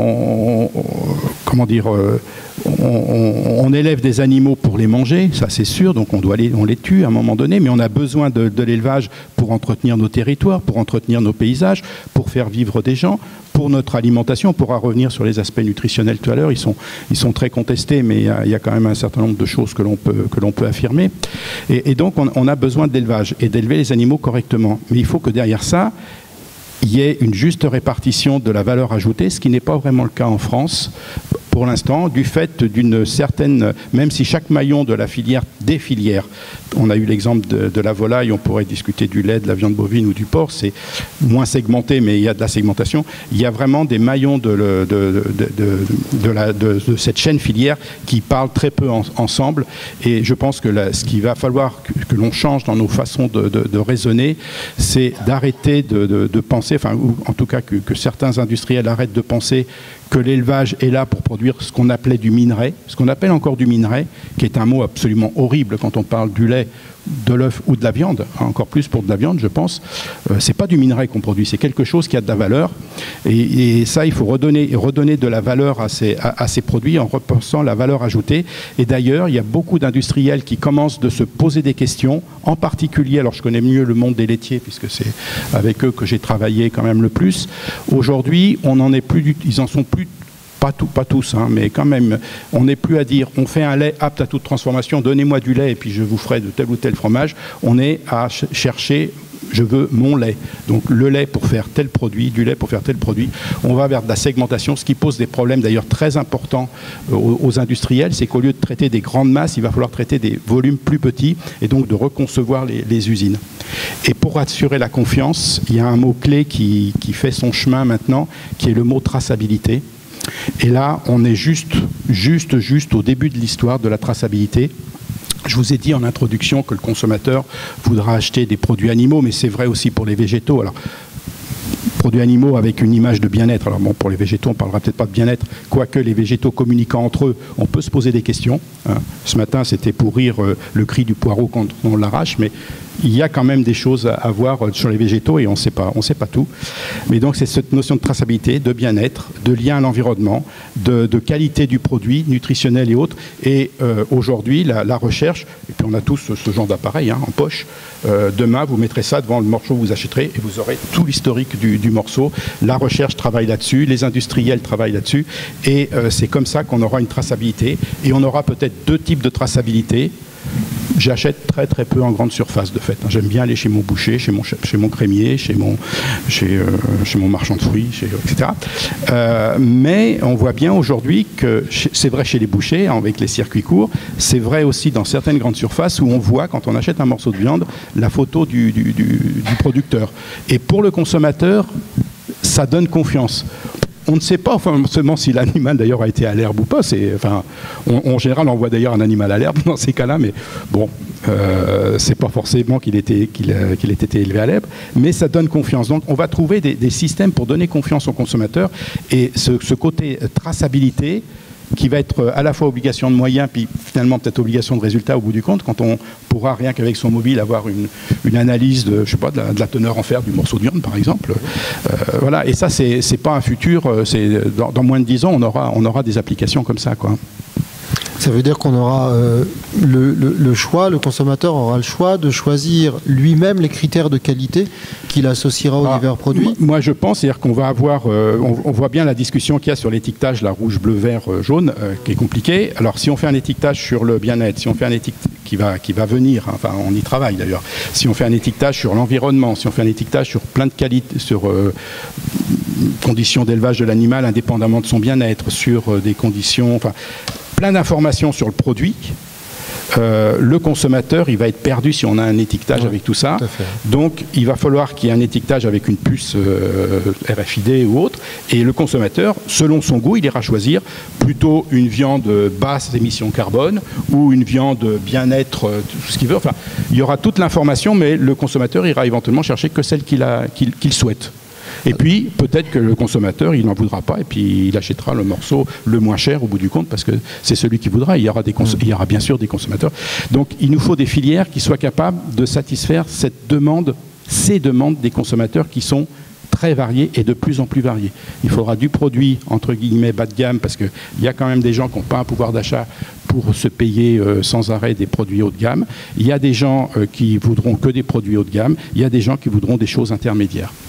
comment dire on élève des animaux pour les manger, ça c'est sûr, donc on les tue à un moment donné, mais on a besoin de l'élevage pour entretenir nos territoires, pour entretenir nos paysages, pour faire vivre des gens, pour notre alimentation. On pourra revenir sur les aspects nutritionnels tout à l'heure, ils sont très contestés, mais il y a quand même un certain nombre de choses que l'on peut affirmer. Et donc on a besoin d'élevage et d'élever les animaux correctement. Mais il faut que derrière ça, il y ait une juste répartition de la valeur ajoutée, ce qui n'est pas vraiment le cas en France. pour l'instant, du fait d'une certaine, même si chaque maillon de la filière, des filières, on a eu l'exemple de la volaille, on pourrait discuter du lait, de la viande bovine ou du porc, c'est moins segmenté, mais il y a de la segmentation. Il y a vraiment des maillons de cette chaîne filière qui parlent très peu ensemble, et je pense que ce qu'il va falloir que l'on change dans nos façons de raisonner, c'est d'arrêter de penser, enfin, ou en tout cas que certains industriels arrêtent de penser que l'élevage est là pour produire ce qu'on appelait du minerai, ce qu'on appelle encore du minerai, qui est un mot absolument horrible quand on parle du lait, de l'œuf ou de la viande, encore plus pour de la viande, je pense. C'est pas du minerai qu'on produit, c'est quelque chose qui a de la valeur. Et ça, il faut redonner de la valeur à ces produits en repensant la valeur ajoutée. Et d'ailleurs, il y a beaucoup d'industriels qui commencent de se poser des questions, en particulier, alors je connais mieux le monde des laitiers, puisque c'est avec eux que j'ai travaillé quand même le plus. Aujourd'hui, ils en sont plus. Pas tous, hein, mais quand même, on n'est plus à dire on fait un lait apte à toute transformation, donnez-moi du lait et puis je vous ferai de tel ou tel fromage. On est à chercher, je veux mon lait. Donc le lait pour faire tel produit, du lait pour faire tel produit. On va vers de la segmentation, ce qui pose des problèmes d'ailleurs très importants aux industriels, c'est qu'au lieu de traiter des grandes masses, il va falloir traiter des volumes plus petits et donc de reconcevoir les usines. Et pour assurer la confiance, il y a un mot-clé qui fait son chemin maintenant, qui est le mot traçabilité. Et là, on est juste au début de l'histoire de la traçabilité. Je vous ai dit en introduction que le consommateur voudra acheter des produits animaux, mais c'est vrai aussi pour les végétaux. Alors, produits animaux avec une image de bien-être. Alors bon, pour les végétaux, on ne parlera peut-être pas de bien-être, quoique les végétaux communiquant entre eux, on peut se poser des questions. Ce matin, c'était pour rire le cri du poireau quand on l'arrache, mais il y a quand même des choses à voir sur les végétaux et on ne sait pas tout. Mais donc c'est cette notion de traçabilité, de bien-être, de lien à l'environnement, de qualité du produit, nutritionnel et autres. Et aujourd'hui, la recherche, et puis on a tous ce genre d'appareil en poche, demain vous mettrez ça devant le morceau que vous achèterez et vous aurez tout l'historique du morceau. La recherche travaille là-dessus, les industriels travaillent là-dessus et c'est comme ça qu'on aura une traçabilité. Et on aura peut-être deux types de traçabilité. J'achète très très peu en grande surface de fait. J'aime bien aller chez mon boucher, chez mon crémier, chez mon marchand de fruits, etc. Mais on voit bien aujourd'hui que c'est vrai chez les bouchers, avec les circuits courts, c'est vrai aussi dans certaines grandes surfaces où on voit, quand on achète un morceau de viande, la photo du producteur. Et pour le consommateur, ça donne confiance. On ne sait pas forcément si l'animal d'ailleurs a été à l'herbe ou pas. En général, on voit d'ailleurs un animal à l'herbe dans ces cas-là, mais bon, c'est pas forcément qu'il ait été élevé à l'herbe, mais ça donne confiance. Donc, on va trouver des systèmes pour donner confiance aux consommateurs et ce côté traçabilité qui va être à la fois obligation de moyens, puis finalement peut-être obligation de résultat au bout du compte, quand on pourra rien qu'avec son mobile avoir une analyse de la teneur en fer du morceau de viande, par exemple. Voilà, et ça, c'est pas un futur, dans moins de 10 ans, on aura des applications comme ça, quoi. Ça veut dire qu'on aura le choix, le consommateur aura le choix de choisir lui-même les critères de qualité qu'il associera aux divers produits. Moi, je pense, c'est-à-dire qu'on va avoir, on voit bien la discussion qu'il y a sur l'étiquetage, la rouge, bleu, vert, jaune, qui est compliquée. Alors, si on fait un étiquetage sur le bien-être, si on fait un étiquetage qui va venir, enfin, on y travaille d'ailleurs. Si on fait un étiquetage sur l'environnement, si on fait un étiquetage sur plein de qualités, sur conditions d'élevage de l'animal indépendamment de son bien-être, sur des conditions, enfin, plein d'informations sur le produit, le consommateur, il va être perdu si on a un étiquetage avec tout ça. Donc, il va falloir qu'il y ait un étiquetage avec une puce RFID ou autre. Et le consommateur, selon son goût, il ira choisir plutôt une viande basse émission carbone ou une viande bien-être, tout ce qu'il veut. Enfin, il y aura toute l'information, mais le consommateur ira éventuellement chercher que celle qu'il souhaite. Et puis, peut-être que le consommateur, il n'en voudra pas et puis il achètera le morceau le moins cher au bout du compte parce que c'est celui qui voudra. Il y aura bien sûr des consommateurs. Donc, il nous faut des filières qui soient capables de satisfaire ces demandes des consommateurs qui sont très variées et de plus en plus variées. Il faudra du produit, entre guillemets, bas de gamme parce qu'il y a quand même des gens qui n'ont pas un pouvoir d'achat pour se payer sans arrêt des produits haut de gamme. Il y a des gens qui voudront que des produits haut de gamme. Il y a des gens qui voudront des choses intermédiaires.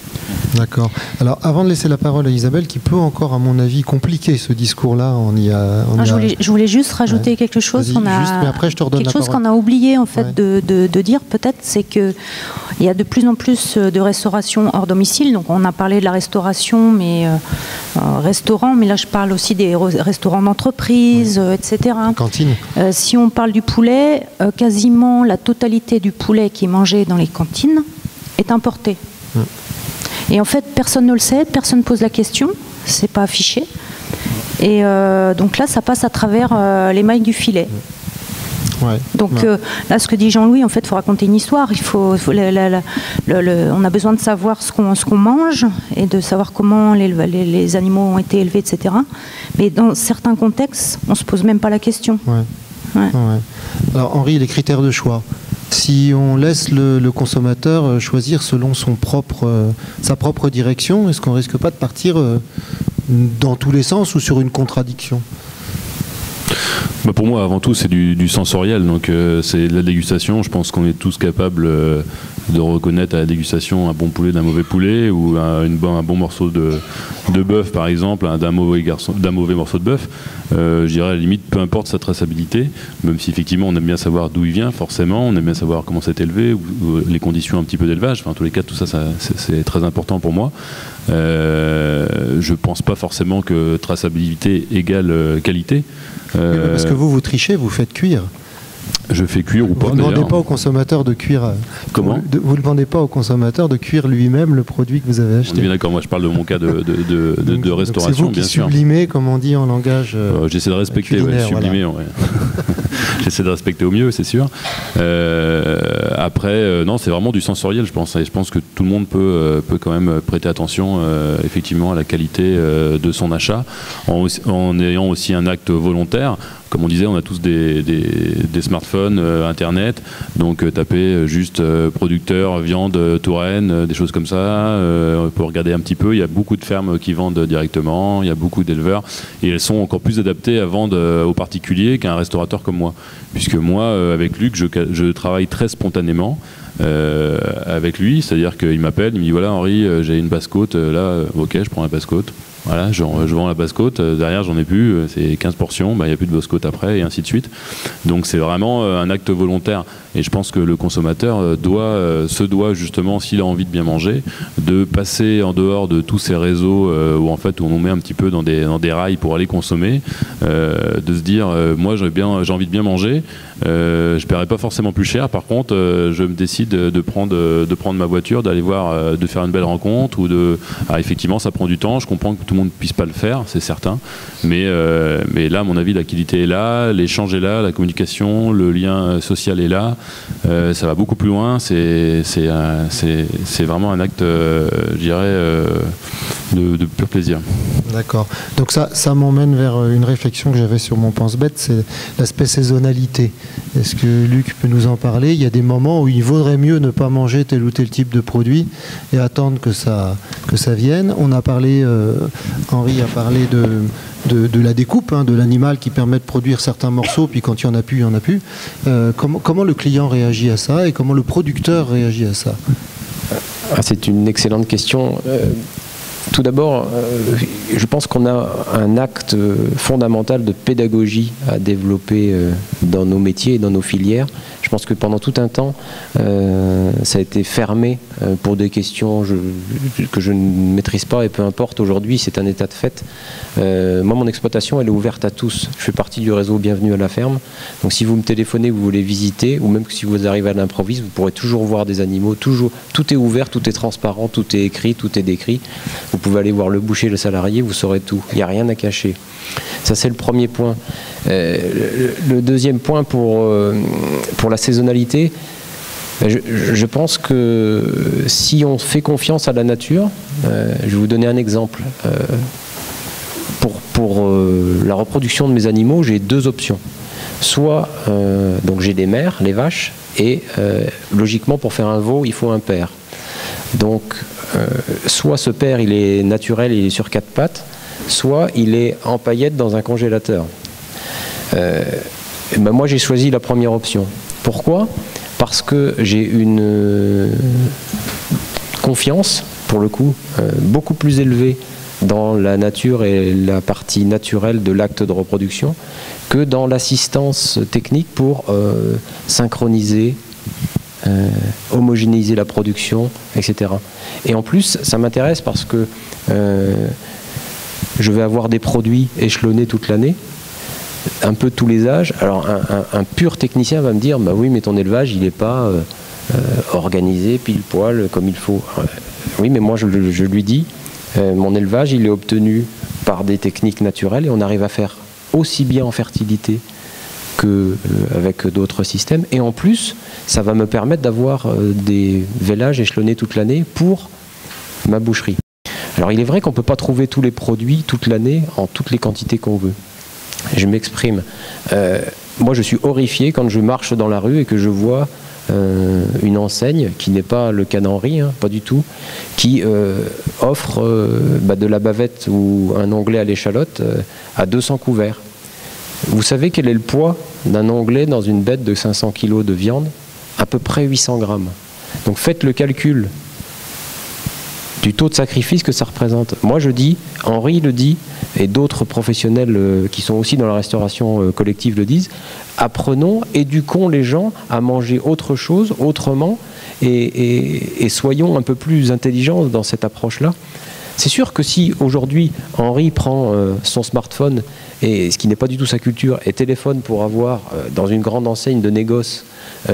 D'accord. Alors, avant de laisser la parole à Isabelle, qui peut encore, à mon avis, compliquer ce discours-là, je voulais juste rajouter quelque chose. Mais après, je te redonne quelque chose qu'on a oublié en fait de dire peut-être, c'est que il y a de plus en plus de restauration hors domicile. Donc, on a parlé de la restauration, mais restaurant. Mais là, je parle aussi des restaurants d'entreprise, etc. Cantine. Si on parle du poulet, quasiment la totalité du poulet qui est mangé dans les cantines est importé. Et en fait, personne ne le sait, personne ne pose la question, c'est pas affiché. Et donc là, ça passe à travers les mailles du filet. Ouais. Donc là, ce que dit Jean-Louis, en fait, il faut raconter une histoire. On a besoin de savoir ce qu'on mange et de savoir comment les animaux ont été élevés, etc. Mais dans certains contextes, on ne se pose même pas la question. Ouais. Alors Henri, les critères de choix. Si on laisse le consommateur choisir selon sa propre direction, est-ce qu'on ne risque pas de partir dans tous les sens ou sur une contradiction ? Pour moi, avant tout, c'est du sensoriel, donc c'est de la dégustation. Je pense qu'on est tous capables de reconnaître à la dégustation un bon poulet d'un mauvais poulet, ou un bon morceau de bœuf, par exemple, d'un mauvais morceau de bœuf. Je dirais, à la limite, peu importe sa traçabilité, même si effectivement on aime bien savoir d'où il vient, forcément, on aime bien savoir comment c'est élevé, ou les conditions un petit peu d'élevage. Enfin, en tous les cas, tout ça, c'est très important pour moi. Je pense pas forcément que traçabilité égale qualité. Parce que vous trichez, vous faites cuire. Je fais cuire ou pas. Vous ne demandez pas au consommateur de cuire. Comment ? Vous ne demandez pas au consommateur de cuire lui-même le produit que vous avez acheté. Bien d'accord, moi je parle de mon cas de restauration, bien sûr. C'est vous qui sublimez, comme on dit en langage. J'essaie de respecter, sublimer. Voilà. J'essaie de respecter au mieux, c'est sûr. Après, non, c'est vraiment du sensoriel, je pense. Et je pense que tout le monde peut quand même prêter attention, effectivement, à la qualité de son achat, en ayant aussi un acte volontaire. Comme on disait, on a tous des smartphones, Internet, donc taper juste producteur, viande, Touraine, des choses comme ça. On peut regarder un petit peu. Il y a beaucoup de fermes qui vendent directement, il y a beaucoup d'éleveurs, et elles sont encore plus adaptées à vendre aux particuliers qu'un restaurateur comme moi. Puisque moi, avec Luc, je travaille très spontanément. Avec lui, c'est-à-dire qu'il m'appelle, il me dit voilà Henri, j'ai une basse-côte, là, ok, je prends la basse-côte. Voilà, je vends la basse-côte, derrière j'en ai plus, c'est 15 portions, il n'y a plus de basse-côte après, et ainsi de suite. Donc c'est vraiment un acte volontaire. Et je pense que le consommateur se doit justement, s'il a envie de bien manger, de passer en dehors de tous ces réseaux où en fait on nous met un petit peu dans des rails pour aller consommer, de se dire moi j'ai envie de bien manger, je paierai pas forcément plus cher, par contre je me décide de prendre ma voiture, d'aller voir, de faire une belle rencontre, ou effectivement ça prend du temps, je comprends que tout le monde ne puisse pas le faire, c'est certain, mais là à mon avis la qualité est là, l'échange est là, la communication, le lien social est là. Ça va beaucoup plus loin, c'est vraiment un acte, je dirais, de pur plaisir. D'accord. Donc ça m'emmène vers une réflexion que j'avais sur mon pense-bête, c'est l'aspect saisonnalité. Est-ce que Luc peut nous en parler ? Il y a des moments où il vaudrait mieux ne pas manger tel ou tel type de produit et attendre que ça vienne. On a parlé, Henri a parlé de la découpe, de l'animal qui permet de produire certains morceaux, puis quand il n'y en a plus, il n'y en a plus. Comment le client réagit à ça et comment le producteur réagit à ça ? C'est une excellente question. Tout d'abord, je pense qu'on a un acte fondamental de pédagogie à développer dans nos métiers et dans nos filières. Je pense que pendant tout un temps, ça a été fermé pour des questions que je ne maîtrise pas, et peu importe, aujourd'hui c'est un état de fait. Moi, mon exploitation, elle est ouverte à tous. Je fais partie du réseau Bienvenue à la ferme. Donc si vous me téléphonez, vous voulez visiter, ou même si vous arrivez à l'improviste, vous pourrez toujours voir des animaux. Tout est ouvert, tout est transparent, tout est écrit, tout est décrit. Vous pouvez aller voir le boucher, le salarié, vous saurez tout. Il n'y a rien à cacher. Ça, c'est le premier point. Le deuxième point pour la saisonnalité, je pense que si on fait confiance à la nature, je vais vous donner un exemple. Pour la reproduction de mes animaux, j'ai deux options. Soit, donc j'ai des mères, les vaches, et logiquement, pour faire un veau, il faut un père. Donc, soit ce père, il est naturel, il est sur quatre pattes, soit il est en paillettes dans un congélateur. Moi, j'ai choisi la première option. Pourquoi ? Parce que j'ai une confiance pour le coup, beaucoup plus élevé dans la nature et la partie naturelle de l'acte de reproduction que dans l'assistance technique pour synchroniser, homogénéiser la production, etc. Et en plus, ça m'intéresse parce que je vais avoir des produits échelonnés toute l'année, un peu de tous les âges. Alors un pur technicien va me dire, bah oui, mais ton élevage, il n'est pas organisé pile poil comme il faut. Oui, mais moi je lui dis, mon élevage, il est obtenu par des techniques naturelles et on arrive à faire aussi bien en fertilité qu'avec d'autres systèmes. Et en plus, ça va me permettre d'avoir des vélages échelonnés toute l'année pour ma boucherie. Alors il est vrai qu'on ne peut pas trouver tous les produits toute l'année en toutes les quantités qu'on veut. Je m'exprime. Moi je suis horrifié quand je marche dans la rue et que je vois une enseigne qui n'est pas le Cannery, hein, pas du tout, qui offre de la bavette ou un onglet à l'échalote à 200 couverts. Vous savez quel est le poids d'un onglet dans une bête de 500 kg de viande? À peu près 800 grammes. Donc faites le calcul du taux de sacrifice que ça représente. Moi je dis, Henri le dit, et d'autres professionnels qui sont aussi dans la restauration collective le disent, apprenons, éduquons les gens à manger autre chose, autrement, et soyons un peu plus intelligents dans cette approche-là. C'est sûr que si aujourd'hui Henri prend son smartphone, et ce qui n'est pas du tout sa culture, et téléphone pour avoir dans une grande enseigne de négoce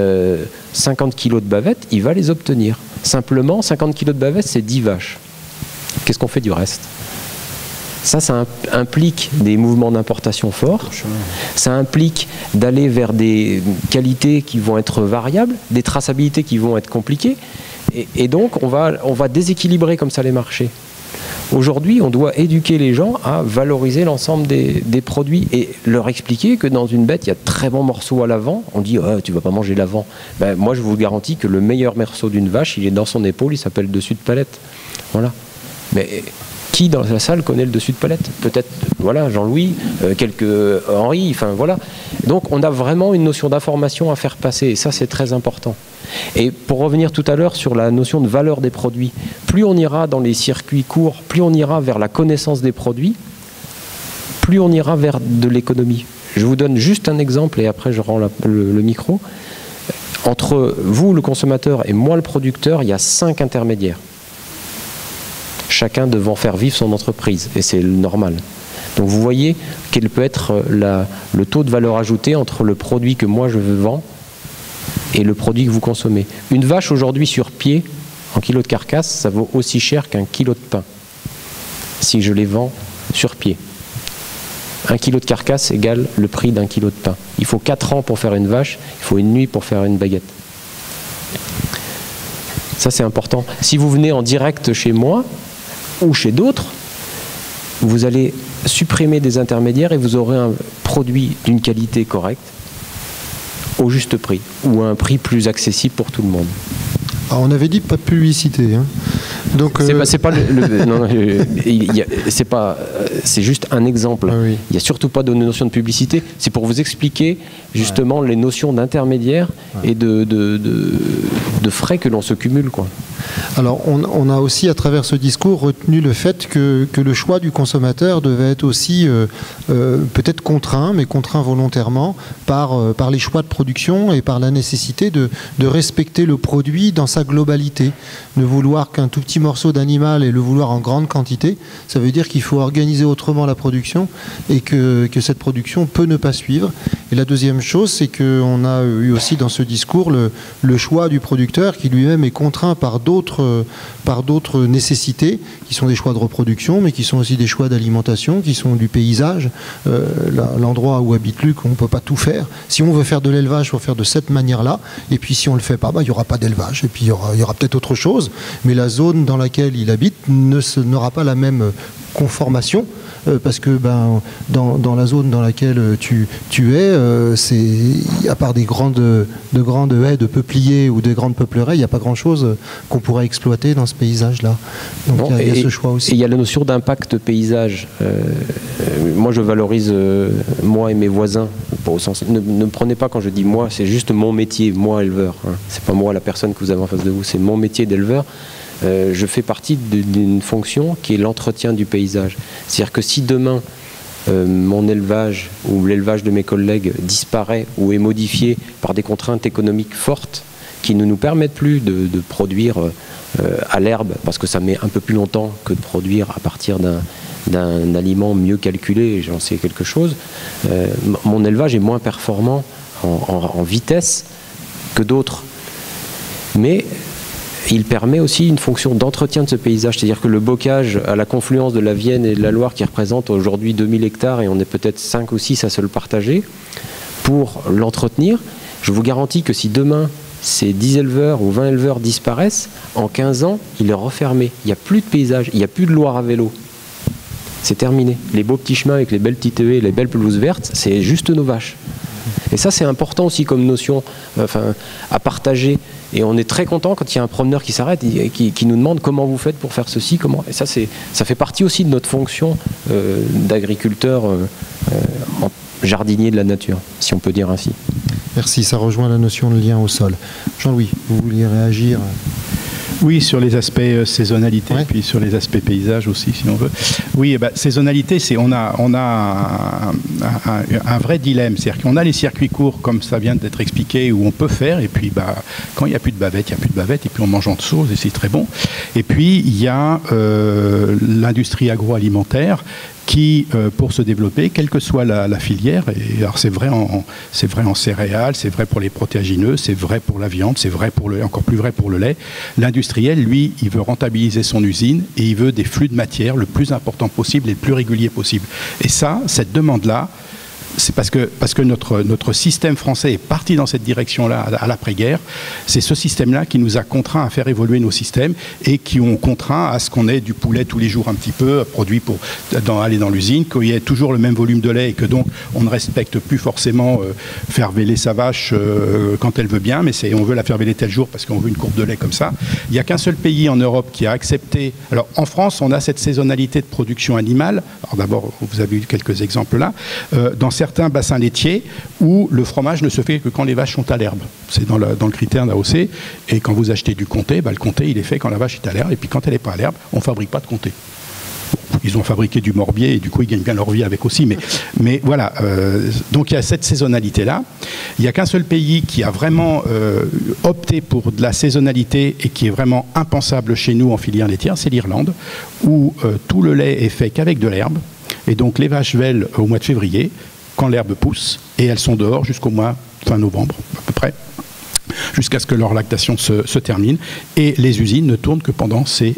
50 kilos de bavettes, il va les obtenir. Simplement, 50 kilos de bavettes, c'est 10 vaches. Qu'est-ce qu'on fait du reste? Ça implique des mouvements d'importation forts, ça implique d'aller vers des qualités qui vont être variables, des traçabilités qui vont être compliquées, et donc on va déséquilibrer comme ça les marchés. Aujourd'hui, on doit éduquer les gens à valoriser l'ensemble des produits et leur expliquer que dans une bête, il y a de très bons morceaux à l'avant. On dit oh, tu ne vas pas manger l'avant. Ben, moi, je vous garantis que le meilleur morceau d'une vache, il est dans son épaule, il s'appelle dessus de palette. Voilà. Mais qui dans la salle connaît le dessus de palette? Peut-être, voilà, Jean-Louis, Henri, enfin voilà. Donc, on a vraiment une notion d'information à faire passer et ça, c'est très important. Et pour revenir tout à l'heure sur la notion de valeur des produits, plus on ira dans les circuits courts, plus on ira vers la connaissance des produits, plus on ira vers de l'économie. Je vous donne juste un exemple et après je rends le micro. Entre vous, le consommateur, et moi, le producteur, il y a 5 intermédiaires. Chacun devant faire vivre son entreprise, et c'est normal. Donc vous voyez quel peut être le taux de valeur ajoutée entre le produit que moi je vends et le produit que vous consommez. Une vache aujourd'hui sur pied, en kilo de carcasse, ça vaut aussi cher qu'un kilo de pain, si je les vends sur pied. 1 kilo de carcasse égale le prix d'un kilo de pain. Il faut 4 ans pour faire une vache, il faut une nuit pour faire une baguette. Ça c'est important. Si vous venez en direct chez moi, ou chez d'autres, vous allez supprimer des intermédiaires et vous aurez un produit d'une qualité correcte, au juste prix, ou à un prix plus accessible pour tout le monde. Alors on avait dit pas de publicité. Hein. Donc c'est juste un exemple. Ah oui. Il n'y a surtout pas de notion de publicité. C'est pour vous expliquer justement les notions d'intermédiaire et de frais que l'on se cumule, quoi. Alors on a aussi à travers ce discours retenu le fait que le choix du consommateur devait être aussi peut-être contraint, mais contraint volontairement par les choix de production et par la nécessité de respecter le produit dans sa globalité. Ne vouloir qu'un tout petit morceau d'animal et le vouloir en grande quantité, ça veut dire qu'il faut organiser autrement la production et que cette production peut ne pas suivre. Et la deuxième chose, c'est qu'on a eu aussi dans ce discours le choix du producteur qui lui-même est contraint par d'autres nécessités, qui sont des choix de reproduction, mais qui sont aussi des choix d'alimentation, qui sont du paysage. L'endroit où habite Luc, on ne peut pas tout faire. Si on veut faire de l'élevage, il faut faire de cette manière-là. Et puis si on ne le fait pas, il n'y aura pas d'élevage. Et puis il y aura peut-être autre chose. Mais la zone dans laquelle il habite n'aura pas la même conformation. Parce que dans la zone dans laquelle tu es, à part de grandes haies de peupliers ou des grandes peupleraie, il n'y a pas grand-chose qu'on pourrait exploiter dans ce paysage-là. Donc il y a ce choix aussi. Et il y a la notion d'impact paysage. Moi, je valorise moi et mes voisins. Au sens, ne me prenez pas quand je dis moi, c'est juste mon métier, moi éleveur. Hein. C'est pas moi la personne que vous avez en face de vous, c'est mon métier d'éleveur. je fais partie d'une fonction qui est l'entretien du paysage. C'est-à-dire que si demain, mon élevage ou l'élevage de mes collègues disparaît ou est modifié par des contraintes économiques fortes qui ne nous permettent plus de produire à l'herbe, parce que ça met un peu plus longtemps que de produire à partir d'un aliment mieux calculé, j'en sais quelque chose, mon élevage est moins performant en vitesse que d'autres. Mais il permet aussi une fonction d'entretien de ce paysage, c'est-à-dire que le bocage à la confluence de la Vienne et de la Loire, qui représente aujourd'hui 2000 hectares, et on est peut-être 5 ou 6 à se le partager, pour l'entretenir, je vous garantis que si demain ces 10 éleveurs ou 20 éleveurs disparaissent, en 15 ans, il est refermé. Il n'y a plus de paysage, il n'y a plus de Loire à vélo. C'est terminé. Les beaux petits chemins avec les belles petites haies, les belles pelouses vertes, c'est juste nos vaches. Et ça, c'est important aussi comme notion à partager. Et on est très content quand il y a un promeneur qui s'arrête et qui nous demande comment vous faites pour faire ceci, comment. Et ça fait partie aussi de notre fonction d'agriculteur jardinier de la nature, si on peut dire ainsi. Merci, ça rejoint la notion de lien au sol. Jean-Louis, vous vouliez réagir ? Oui, sur les aspects saisonnalité, ouais. Puis sur les aspects paysage aussi, si on veut. Oui, saisonnalité, on a un vrai dilemme. C'est-à-dire qu'on a les circuits courts, comme ça vient d'être expliqué, où on peut faire, et puis quand il n'y a plus de bavette, il n'y a plus de bavette, et puis on mange en dessous, et c'est très bon. Et puis, il y a l'industrie agroalimentaire qui, pour se développer, quelle que soit la filière, et alors c'est vrai en céréales, c'est vrai pour les protéagineux, c'est vrai pour la viande, c'est vrai encore plus vrai pour le lait. L'industriel, lui, il veut rentabiliser son usine et il veut des flux de matière le plus important possible et le plus régulier possible. Et ça, cette demande-là, c'est parce que notre système français est parti dans cette direction-là à l'après-guerre. C'est ce système-là qui nous a contraints à faire évoluer nos systèmes et qui ont contraint à ce qu'on ait du poulet tous les jours un petit peu, produit pour aller dans l'usine, qu'il y ait toujours le même volume de lait et que donc on ne respecte plus forcément faire véler sa vache quand elle veut bien, mais on veut la faire véler tel jour parce qu'on veut une courbe de lait comme ça. Il n'y a qu'un seul pays en Europe qui a accepté... Alors en France, on a cette saisonnalité de production animale. Alors d'abord, vous avez eu quelques exemples là. Dans certains bassins laitiers où le fromage ne se fait que quand les vaches sont à l'herbe. C'est dans le critère d'AOC. Et quand vous achetez du comté, le comté, il est fait quand la vache est à l'herbe. Et puis quand elle n'est pas à l'herbe, on ne fabrique pas de comté. Ils ont fabriqué du morbier et du coup ils gagnent bien leur vie avec aussi. Mais voilà, donc il y a cette saisonnalité-là. Il n'y a qu'un seul pays qui a vraiment opté pour de la saisonnalité et qui est vraiment impensable chez nous en filière laitière, c'est l'Irlande, où tout le lait est fait qu'avec de l'herbe. Et donc les vaches vèlent au mois de février, quand l'herbe pousse, et elles sont dehors jusqu'au mois fin novembre à peu près, jusqu'à ce que leur lactation se termine. Et les usines ne tournent que pendant ces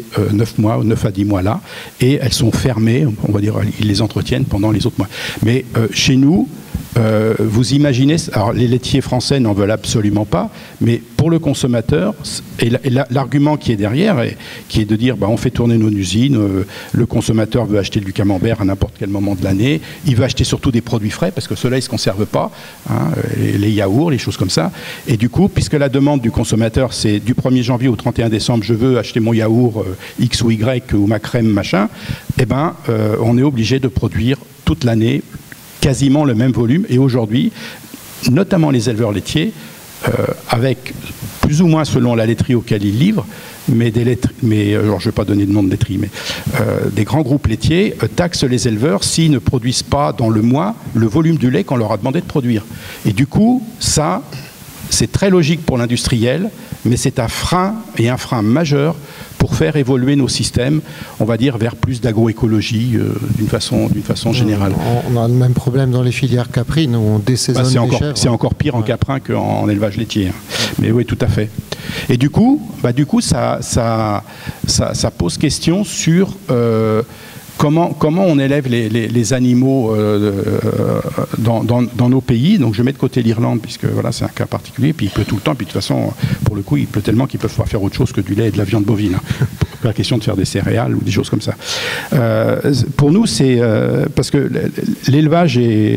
9 à 10 mois-là, et elles sont fermées, on va dire, ils les entretiennent pendant les autres mois. Mais chez nous, vous imaginez, alors les laitiers français n'en veulent absolument pas, mais pour le consommateur, et l'argument qui est derrière, qui est de dire on fait tourner nos usines, le consommateur veut acheter du camembert à n'importe quel moment de l'année, il veut acheter surtout des produits frais, parce que ceux-là, ils ne se conservent pas, les yaourts, les choses comme ça, et du coup, puisque la demande du consommateur, c'est du 1er janvier au 31 décembre, je veux acheter mon yaourt X ou Y, ou ma crème, machin, on est obligé de produire toute l'année quasiment le même volume. Et aujourd'hui, notamment les éleveurs laitiers, avec plus ou moins selon la laiterie auquel ils livrent, alors je ne vais pas donner de nom de laiterie, mais des grands groupes laitiers taxent les éleveurs s'ils ne produisent pas dans le mois le volume du lait qu'on leur a demandé de produire. Et du coup, ça, c'est très logique pour l'industriel, mais c'est un frein majeur pour faire évoluer nos systèmes, on va dire, vers plus d'agroécologie d'une façon générale. On a le même problème dans les filières caprines, où on désaisonne les chèvres. C'est encore pire en caprin qu'en élevage laitier. Mais oui, tout à fait. Et du coup ça pose question sur... Comment on élève les animaux dans nos pays. Donc je mets de côté l'Irlande, puisque voilà, c'est un cas particulier, puis il pleut tout le temps, puis de toute façon, pour le coup, il pleut tellement qu'ils ne peuvent pas faire autre chose que du lait et de la viande bovine. Pas la question de faire des céréales ou des choses comme ça. Pour nous, c'est... parce que l'élevage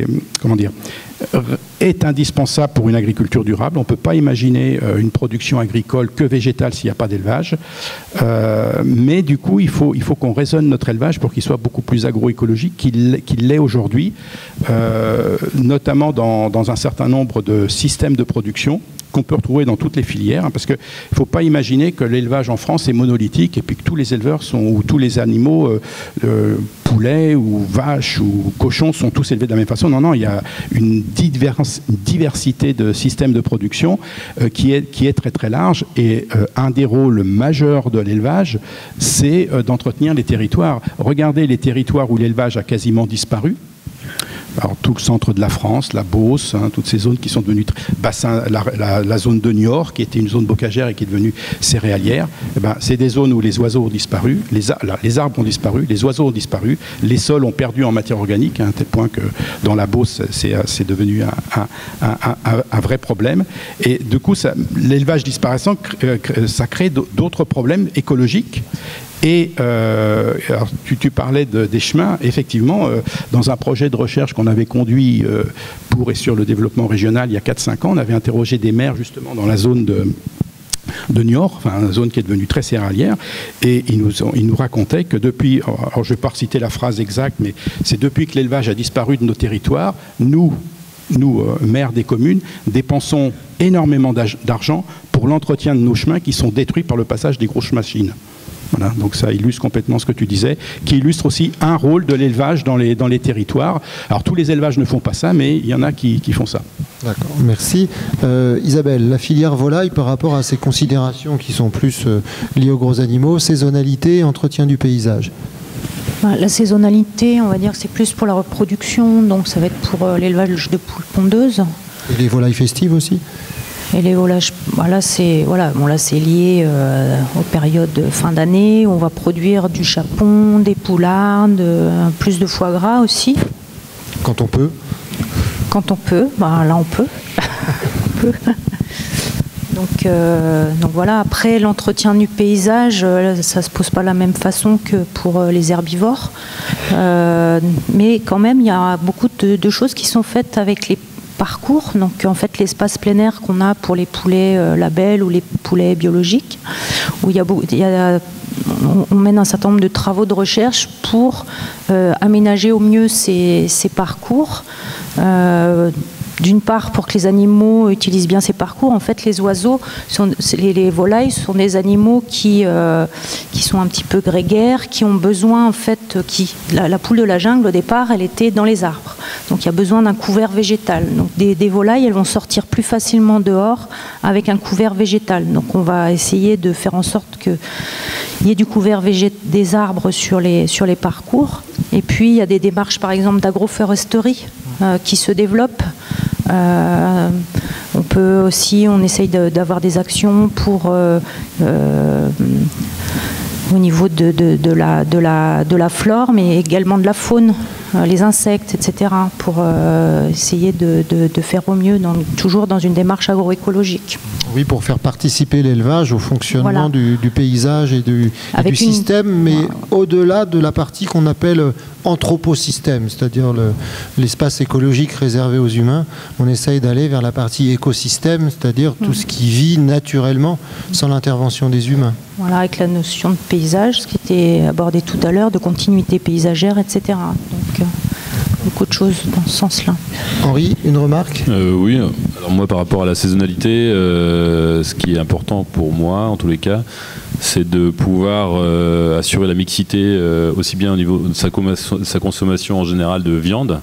est indispensable pour une agriculture durable. On ne peut pas imaginer une production agricole que végétale s'il n'y a pas d'élevage. Mais du coup, il faut qu'on raisonne notre élevage pour qu'il soit beaucoup plus agroécologique qu'il l'est aujourd'hui, notamment dans un certain nombre de systèmes de production qu'on peut retrouver dans toutes les filières, hein, parce qu'il ne faut pas imaginer que l'élevage en France est monolithique et puis que tous les éleveurs ou tous les animaux, poulets ou vaches ou cochons, sont tous élevés de la même façon. Non, il y a une diversité de systèmes de production qui est très très large, et un des rôles majeurs de l'élevage, c'est d'entretenir les territoires. Regardez les territoires où l'élevage a quasiment disparu. Alors, tout le centre de la France, la Beauce, hein, toutes ces zones qui sont devenues la zone de Niort, qui était une zone bocagère et qui est devenue céréalière, c'est des zones où les oiseaux ont disparu, les arbres ont disparu, les oiseaux ont disparu, les sols ont perdu en matière organique, hein, à tel point que dans la Beauce, c'est devenu un vrai problème. Et du coup, l'élevage disparaissant, ça crée d'autres problèmes écologiques. Et alors, tu parlais des chemins. Effectivement, dans un projet de recherche qu'on avait conduit pour et sur le développement régional il y a 4-5 ans, on avait interrogé des maires justement dans la zone de Niort, enfin une zone qui est devenue très céréalière, et ils nous racontaient que depuis, alors je ne vais pas reciter la phrase exacte, mais c'est depuis que l'élevage a disparu de nos territoires, nous, maires des communes, dépensons énormément d'argent pour l'entretien de nos chemins qui sont détruits par le passage des grosses machines. Voilà, donc ça illustre complètement ce que tu disais, qui illustre aussi un rôle de l'élevage dans les territoires. Alors tous les élevages ne font pas ça, mais il y en a qui font ça. D'accord, merci. Isabelle, la filière volaille par rapport à ces considérations qui sont plus liées aux gros animaux, saisonnalité, entretien du paysage. La saisonnalité, on va dire que c'est plus pour la reproduction, donc ça va être pour l'élevage de poules pondeuses. Et les volailles festives aussi ? Et les volailles, là c'est lié aux périodes de fin d'année. On va produire du chapon, des poulardes, plus de foie gras aussi. Quand on peut. Quand on peut, là on peut. On peut. Donc voilà, après l'entretien du paysage, ça se pose pas de la même façon que pour les herbivores. Mais quand même, il y a beaucoup de choses qui sont faites avec les parcours, donc en fait l'espace plein air qu'on a pour les poulets labels ou les poulets biologiques, où on mène un certain nombre de travaux de recherche pour aménager au mieux ces parcours. D'une part, pour que les animaux utilisent bien ces parcours. En fait, les oiseaux, les volailles sont des animaux qui sont un petit peu grégaires, qui ont besoin, en fait, la poule de la jungle, au départ, elle était dans les arbres. Donc, il y a besoin d'un couvert végétal. Donc, des volailles, elles vont sortir plus facilement dehors avec un couvert végétal. Donc, on va essayer de faire en sorte qu'il y ait du couvert des arbres sur les parcours. Et puis, il y a des démarches, par exemple, d'agroforesterie qui se développent. On essaye d'avoir des actions pour au niveau de la flore, mais également de la faune, les insectes, etc., pour essayer de faire au mieux, toujours dans une démarche agroécologique. Oui, pour faire participer l'élevage au fonctionnement voilà. du paysage et du système, mais au-delà de la partie qu'on appelle anthroposystème, c'est-à-dire l'espace écologique réservé aux humains. On essaye d'aller vers la partie écosystème, c'est-à-dire tout ce qui vit naturellement sans l'intervention des humains. Voilà, avec la notion de paysage, ce qui était abordé tout à l'heure, de continuité paysagère, etc. Donc, beaucoup de choses dans ce sens-là. Henri, une remarque ? Oui, alors moi par rapport à la saisonnalité, ce qui est important pour moi en tous les cas, c'est de pouvoir assurer la mixité aussi bien au niveau de sa consommation en général de viande,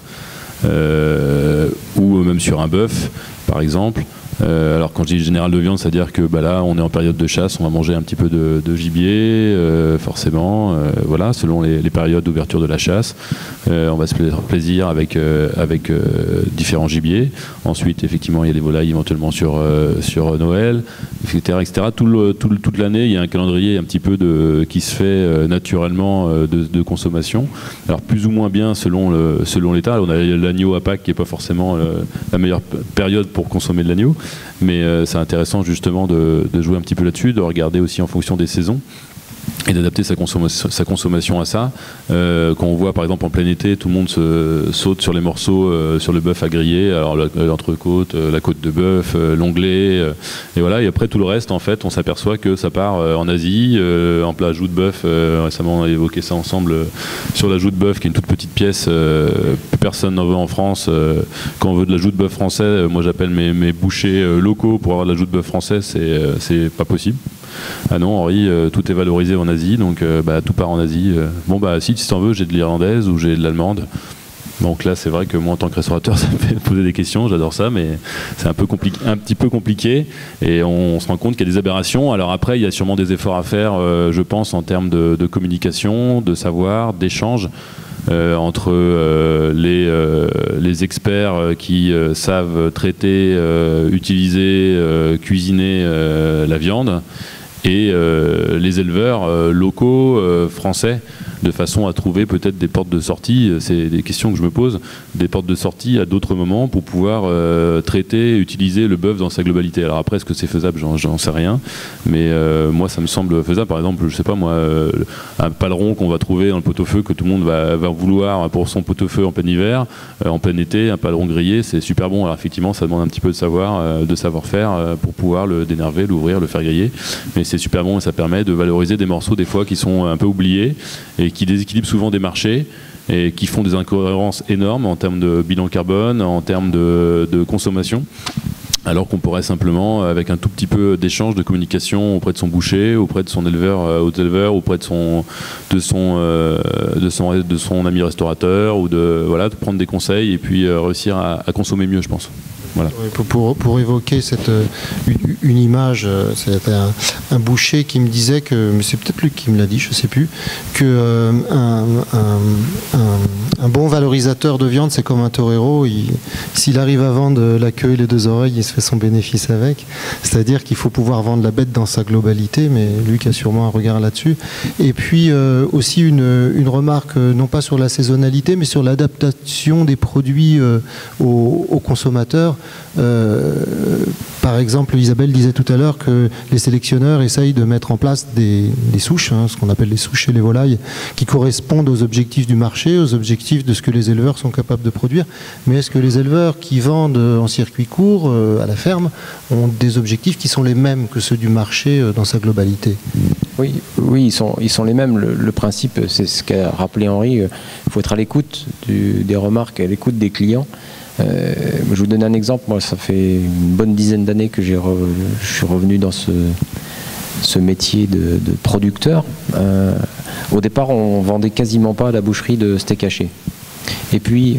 ou même sur un bœuf par exemple. Alors quand je dis général de viande, c'est-à-dire que là on est en période de chasse, on va manger un petit peu de gibier, forcément, voilà, selon les périodes d'ouverture de la chasse. On va se faire plaisir avec différents gibiers. Ensuite, effectivement, il y a des volailles éventuellement sur Noël, etc. Toute l'année, il y a un calendrier un petit peu qui se fait naturellement de consommation. Alors plus ou moins bien selon l'état. On a l'agneau à Pâques qui n'est pas forcément la meilleure période pour consommer de l'agneau. Mais c'est intéressant justement de jouer un petit peu là-dessus, de regarder aussi en fonction des saisons. et d'adapter sa consommation à ça. Quand on voit par exemple en plein été, tout le monde saute sur les morceaux, sur le bœuf à griller, alors l'entrecôte, la côte de bœuf, l'onglet, et voilà. Et après tout le reste, en fait, on s'aperçoit que ça part en Asie, en plat joue de bœuf. Récemment, on a évoqué ça ensemble sur la joue de bœuf, qui est une toute petite pièce. Plus personne n'en veut en France. Quand on veut de la joue de bœuf français, moi j'appelle mes bouchers locaux pour avoir de la joue de bœuf français. C'est pas possible. Ah non, Henri, tout est valorisé en Asie, donc tout part en Asie. Bon bah si t'en veux, j'ai de l'irlandaise ou j'ai de l'allemande. Donc là, c'est vrai que moi, en tant que restaurateur, ça me fait poser des questions, j'adore ça, mais c'est un petit peu compliqué, et on se rend compte qu'il y a des aberrations. Alors après, il y a sûrement des efforts à faire, je pense, en termes de communication, de savoir, d'échange. Entre les experts qui savent traiter, utiliser, cuisiner la viande, et les éleveurs locaux, français, de façon à trouver peut-être des portes de sortie. C'est des questions que je me pose, des portes de sortie à d'autres moments pour pouvoir traiter, utiliser le bœuf dans sa globalité. Alors après, est-ce que c'est faisable? J'en sais rien, mais moi ça me semble faisable. Par exemple, je sais pas moi, un paleron qu'on va trouver dans le pot-au-feu, que tout le monde va vouloir pour son pot-au-feu en plein hiver, en plein été, un paleron grillé, c'est super bon. Alors effectivement, ça demande un petit peu de savoir-faire pour pouvoir le dénerver, l'ouvrir, le faire griller, mais c'est super bon et ça permet de valoriser des morceaux des fois qui sont un peu oubliés et qui déséquilibrent souvent des marchés et qui font des incohérences énormes en termes de bilan carbone, en termes de consommation, alors qu'on pourrait simplement, avec un tout petit peu d'échange, de communication auprès de son boucher, auprès de son éleveur, auprès de son ami restaurateur, ou de prendre des conseils et puis réussir à consommer mieux, je pense. Voilà. Pour évoquer une image, c'était un boucher qui me disait que, mais c'est peut-être lui qui me l'a dit, je ne sais plus, que un bon valorisateur de viande, c'est comme un torero. S'il arrive à vendre la queue et les deux oreilles, il se fait son bénéfice avec. C'est-à-dire qu'il faut pouvoir vendre la bête dans sa globalité, mais lui qui a sûrement un regard là-dessus. Et puis aussi une remarque, non pas sur la saisonnalité, mais sur l'adaptation des produits aux consommateurs. Par exemple, Isabelle disait tout à l'heure que les sélectionneurs essayent de mettre en place des souches, ce qu'on appelle les souches chez les volailles, qui correspondent aux objectifs du marché, aux objectifs de ce que les éleveurs sont capables de produire. Mais est-ce que les éleveurs qui vendent en circuit court à la ferme ont des objectifs qui sont les mêmes que ceux du marché dans sa globalité? Oui, ils sont les mêmes. Le principe, c'est ce qu'a rappelé Henri, il faut être à l'écoute des remarques, à l'écoute des clients. Je vous donne un exemple. Moi, ça fait une bonne dizaine d'années que je suis revenu dans ce métier de producteur. Au départ, on vendait quasiment pas à la boucherie de steak haché. Et puis,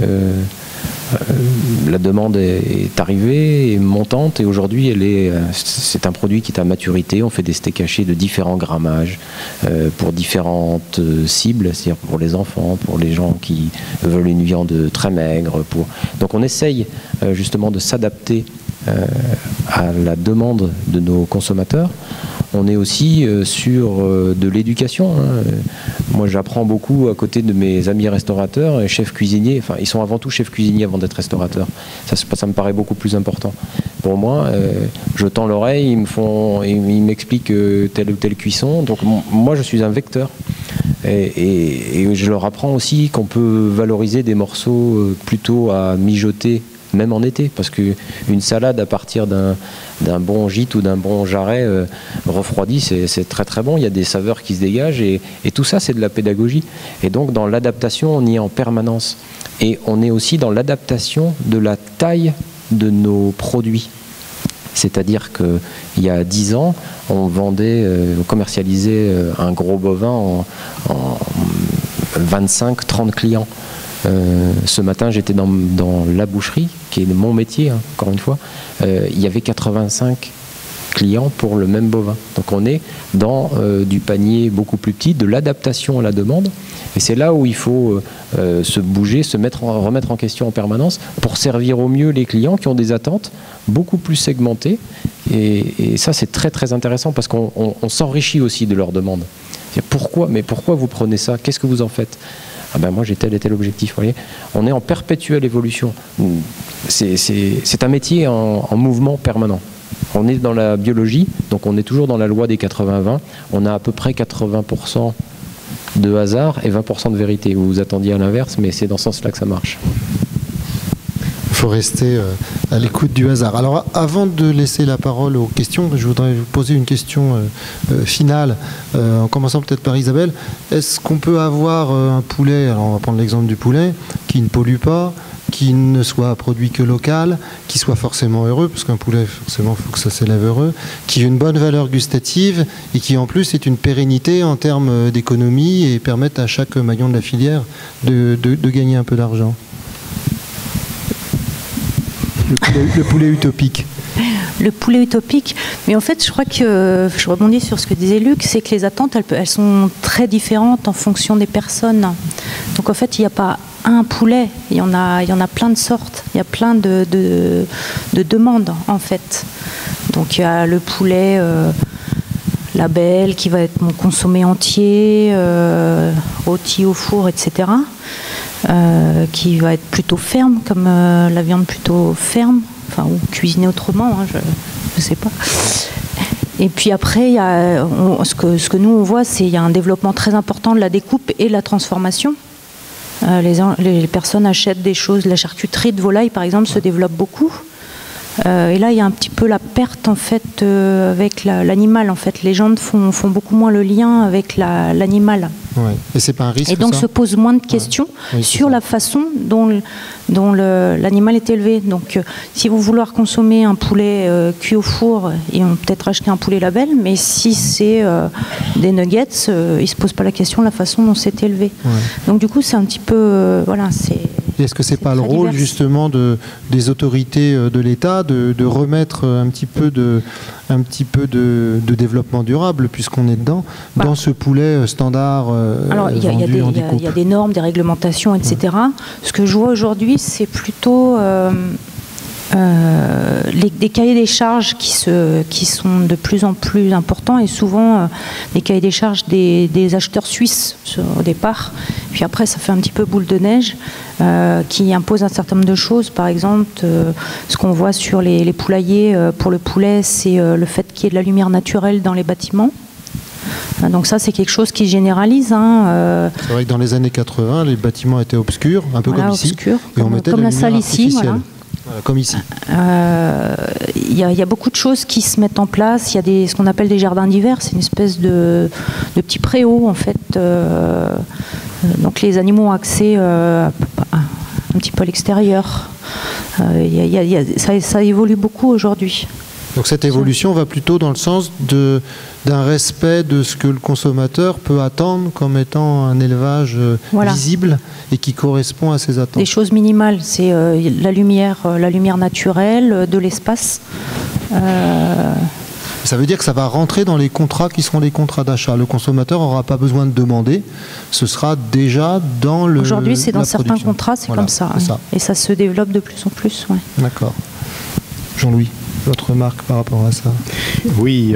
la demande est arrivée, est montante, et aujourd'hui, c'est un produit qui est à maturité. On fait des steaks hachés de différents grammages pour différentes cibles, c'est-à-dire pour les enfants, pour les gens qui veulent une viande très maigre. Donc on essaye justement de s'adapter à la demande de nos consommateurs. On est aussi sur de l'éducation. Moi, j'apprends beaucoup à côté de mes amis restaurateurs et chefs cuisiniers. Enfin, ils sont avant tout chefs cuisiniers avant d'être restaurateurs. Ça me paraît beaucoup plus important. Pour moi, je tends l'oreille, ils m'expliquent telle ou telle cuisson. Donc, moi, je suis un vecteur. Et je leur apprends aussi qu'on peut valoriser des morceaux plutôt à mijoter, même en été, parce qu'une salade à partir d'un bon gîte ou d'un bon jarret refroidi, c'est très très bon. Il y a des saveurs qui se dégagent, et tout ça, c'est de la pédagogie. Et donc, dans l'adaptation, on y est en permanence. Et on est aussi dans l'adaptation de la taille de nos produits. C'est-à-dire qu'il y a 10 ans, on commercialisait un gros bovin en 25-30 clients. Ce matin, j'étais dans la boucherie, qui est mon métier, encore une fois. Il y avait 85 clients pour le même bovin. Donc on est dans du panier beaucoup plus petit, de l'adaptation à la demande. Et c'est là où il faut se bouger, remettre en question en permanence pour servir au mieux les clients qui ont des attentes beaucoup plus segmentées. Et ça, c'est très très intéressant parce qu'on s'enrichit aussi de leurs demandes. Pourquoi vous prenez ça? Qu'est-ce que vous en faites? Ah ben moi j'ai tel et tel objectif, vous voyez. On est en perpétuelle évolution. C'est un métier en mouvement permanent. On est dans la biologie, donc on est toujours dans la loi des 80-20. On a à peu près 80% de hasard et 20% de vérité. Vous vous attendiez à l'inverse, mais c'est dans ce sens-là que ça marche. Il faut rester à l'écoute du hasard. Alors, avant de laisser la parole aux questions, je voudrais vous poser une question finale, en commençant peut-être par Isabelle. Est-ce qu'on peut avoir un poulet, alors on va prendre l'exemple du poulet, qui ne pollue pas, qui ne soit produit que local, qui soit forcément heureux, parce qu'un poulet, forcément, il faut que ça s'élève heureux, qui ait une bonne valeur gustative et qui, en plus, est une pérennité en termes d'économie et permette à chaque maillon de la filière de gagner un peu d'argent? Le poulet utopique. Le poulet utopique. Mais en fait, je crois que, je rebondis sur ce que disait Luc, c'est que les attentes, elles sont très différentes en fonction des personnes. Donc en fait, il n'y a pas un poulet, il y en a plein de sortes, il y a plein de demandes en fait. Donc il y a le poulet label qui va être consommé entier, rôti au four, etc. Qui va être plutôt ferme, comme la viande plutôt ferme, enfin, ou cuisinée autrement, hein, je ne sais pas. Et puis après, il y a, ce que nous on voit, c'est qu'il y a un développement très important de la découpe et de la transformation. Les personnes achètent des choses, la charcuterie de volaille par exemple se développe beaucoup. Et là, il y a un petit peu la perte en fait avec l'animal. En fait, les gens font beaucoup moins le lien avec l'animal. Ouais. Et c'est pas un risque. Et donc se posent moins de questions sur la façon dont l'animal est élevé. Donc, si vous voulez consommer un poulet cuit au four, ils vont peut-être acheter un poulet label, mais si c'est des nuggets, ils se posent pas la question de la façon dont c'est élevé. Ouais. Donc, du coup, c'est un petit peu, voilà, c'est. Est-ce que c'est pas le rôle justement des autorités de l'État de remettre un petit peu de développement durable, puisqu'on est dedans, dans ce poulet standard? Alors il y a des normes, des réglementations, etc. Ouais. Ce que je vois aujourd'hui, c'est plutôt des cahiers des charges qui sont de plus en plus importants, et souvent des cahiers des charges des acheteurs suisses au départ, puis après ça fait un petit peu boule de neige, qui imposent un certain nombre de choses. Par exemple, ce qu'on voit sur les poulaillers pour le poulet, c'est le fait qu'il y ait de la lumière naturelle dans les bâtiments. Donc ça, c'est quelque chose qui généralise. C'est vrai que dans les années 80, les bâtiments étaient obscurs, un peu comme ici, obscurs, et on mettait comme de la la salle ici, voilà. Comme ici. Il y a beaucoup de choses qui se mettent en place. Il y a ce qu'on appelle des jardins d'hiver. C'est une espèce de petits préaux, en fait. Donc les animaux ont accès un petit peu à l'extérieur. Ça évolue beaucoup aujourd'hui. Donc cette évolution va plutôt dans le sens d'un respect de ce que le consommateur peut attendre comme étant un élevage visible et qui correspond à ses attentes. Des choses minimales, c'est la lumière naturelle, de l'espace. Ça veut dire que ça va rentrer dans les contrats qui seront des contrats d'achat. Le consommateur n'aura pas besoin de demander, ce sera déjà dans le. Aujourd'hui, c'est dans certains contrats, c'est comme ça, ça. Et ça se développe de plus en plus. Ouais. D'accord. Jean-Louis, votre remarque par rapport à ça? Oui,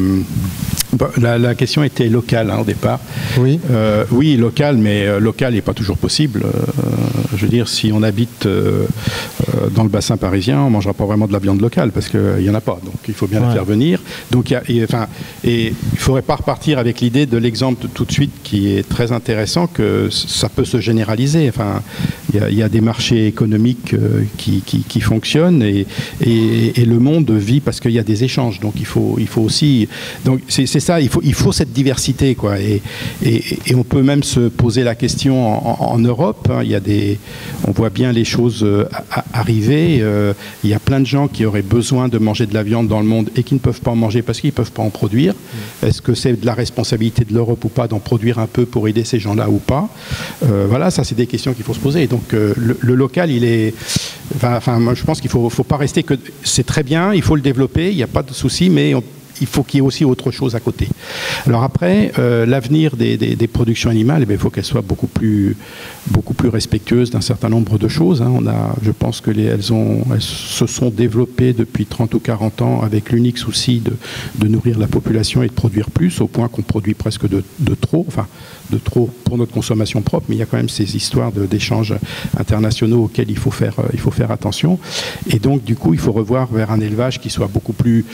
la question était locale au départ. Oui. Oui, local, mais local n'est pas toujours possible. Je veux dire, si on habite dans le bassin parisien, on ne mangera pas vraiment de la viande locale parce qu'il n'y en a pas. Donc il faut bien la faire venir. Donc, il ne faudrait pas repartir avec l'idée de l'exemple tout de suite qui est très intéressant, que ça peut se généraliser. Enfin, il y a des marchés économiques qui fonctionnent et le monde vit parce qu'il y a des échanges. Donc il faut aussi. Donc c'est ça, il faut cette diversité, quoi. Et on peut même se poser la question en Europe. Hein, on voit bien les choses arriver. Il y a plein de gens qui auraient besoin de manger de la viande dans le monde et qui ne peuvent pas en manger parce qu'ils ne peuvent pas en produire. Est-ce que c'est de la responsabilité de l'Europe ou pas d'en produire un peu pour aider ces gens-là ou pas? Voilà, ça c'est des questions qu'il faut se poser. Et donc le local, il est. Enfin, moi je pense qu'il faut pas rester que. C'est très bien, il faut le développer, il n'y a pas de souci, mais il faut qu'il y ait aussi autre chose à côté. Alors après, l'avenir des productions animales, il faut qu'elles soient beaucoup plus respectueuses d'un certain nombre de choses. Je pense qu'elles se sont développées depuis 30 ou 40 ans avec l'unique souci de nourrir la population et de produire plus, au point qu'on produit presque de trop, enfin de trop pour notre consommation propre, mais il y a quand même ces histoires d'échanges internationaux auxquels il faut faire attention. Et donc, du coup, il faut revoir vers un élevage qui soit beaucoup plus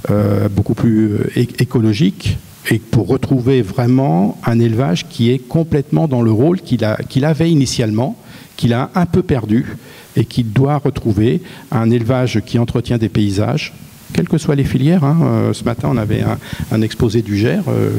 écologique, et pour retrouver vraiment un élevage qui est complètement dans le rôle qu'il avait initialement, qu'il a un peu perdu, et qu'il doit retrouver un élevage qui entretient des paysages, quelles que soient les filières. Ce matin, on avait un exposé du Gers,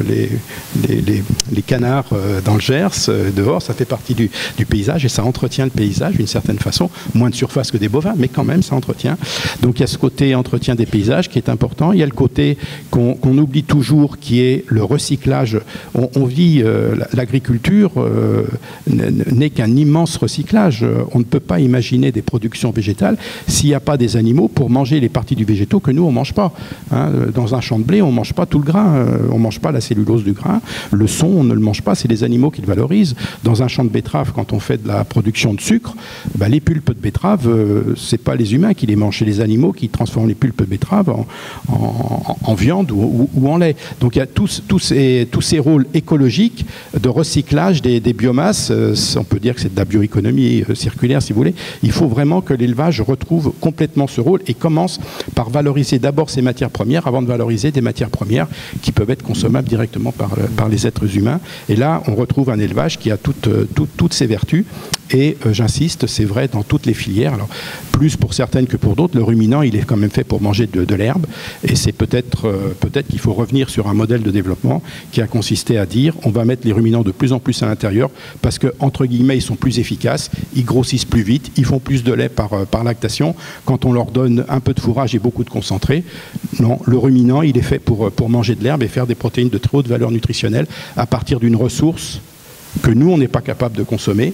les canards dans le Gers, dehors, ça fait partie du paysage, et ça entretient le paysage d'une certaine façon, moins de surface que des bovins, mais quand même, ça entretient. Donc il y a ce côté entretien des paysages qui est important. Il y a le côté qu'on oublie toujours, qui est le recyclage. On vit, l'agriculture n'est qu'un immense recyclage. On ne peut pas imaginer des productions végétales s'il n'y a pas des animaux pour manger les parties du végétaux que nous, on ne mange pas. Dans un champ de blé, on ne mange pas tout le grain, on ne mange pas la cellulose du grain, le son, on ne le mange pas, c'est les animaux qui le valorisent. Dans un champ de betterave, quand on fait de la production de sucre, les pulpes de betterave, ce n'est pas les humains qui les mangent, c'est les animaux qui transforment les pulpes de betterave en viande ou en lait. Donc il y a tous ces rôles écologiques de recyclage des biomasses. On peut dire que c'est de la bioéconomie circulaire, si vous voulez. Il faut vraiment que l'élevage retrouve complètement ce rôle et commence par valoriser d'abord ces matières premières avant de valoriser des matières premières qui peuvent être consommables directement par les êtres humains. Et là, on retrouve un élevage qui a toutes ses vertus. Et j'insiste, c'est vrai dans toutes les filières. Alors, plus pour certaines que pour d'autres, le ruminant, il est quand même fait pour manger de l'herbe. Et c'est peut-être qu'il faut revenir sur un modèle de développement qui a consisté à dire on va mettre les ruminants de plus en plus à l'intérieur parce que, entre guillemets, ils sont plus efficaces, ils grossissent plus vite, ils font plus de lait par lactation. Quand on leur donne un peu de fourrage et beaucoup de concentré, non, le ruminant, il est fait pour manger de l'herbe et faire des protéines de très haute valeur nutritionnelle à partir d'une ressource que nous, on n'est pas capable de consommer,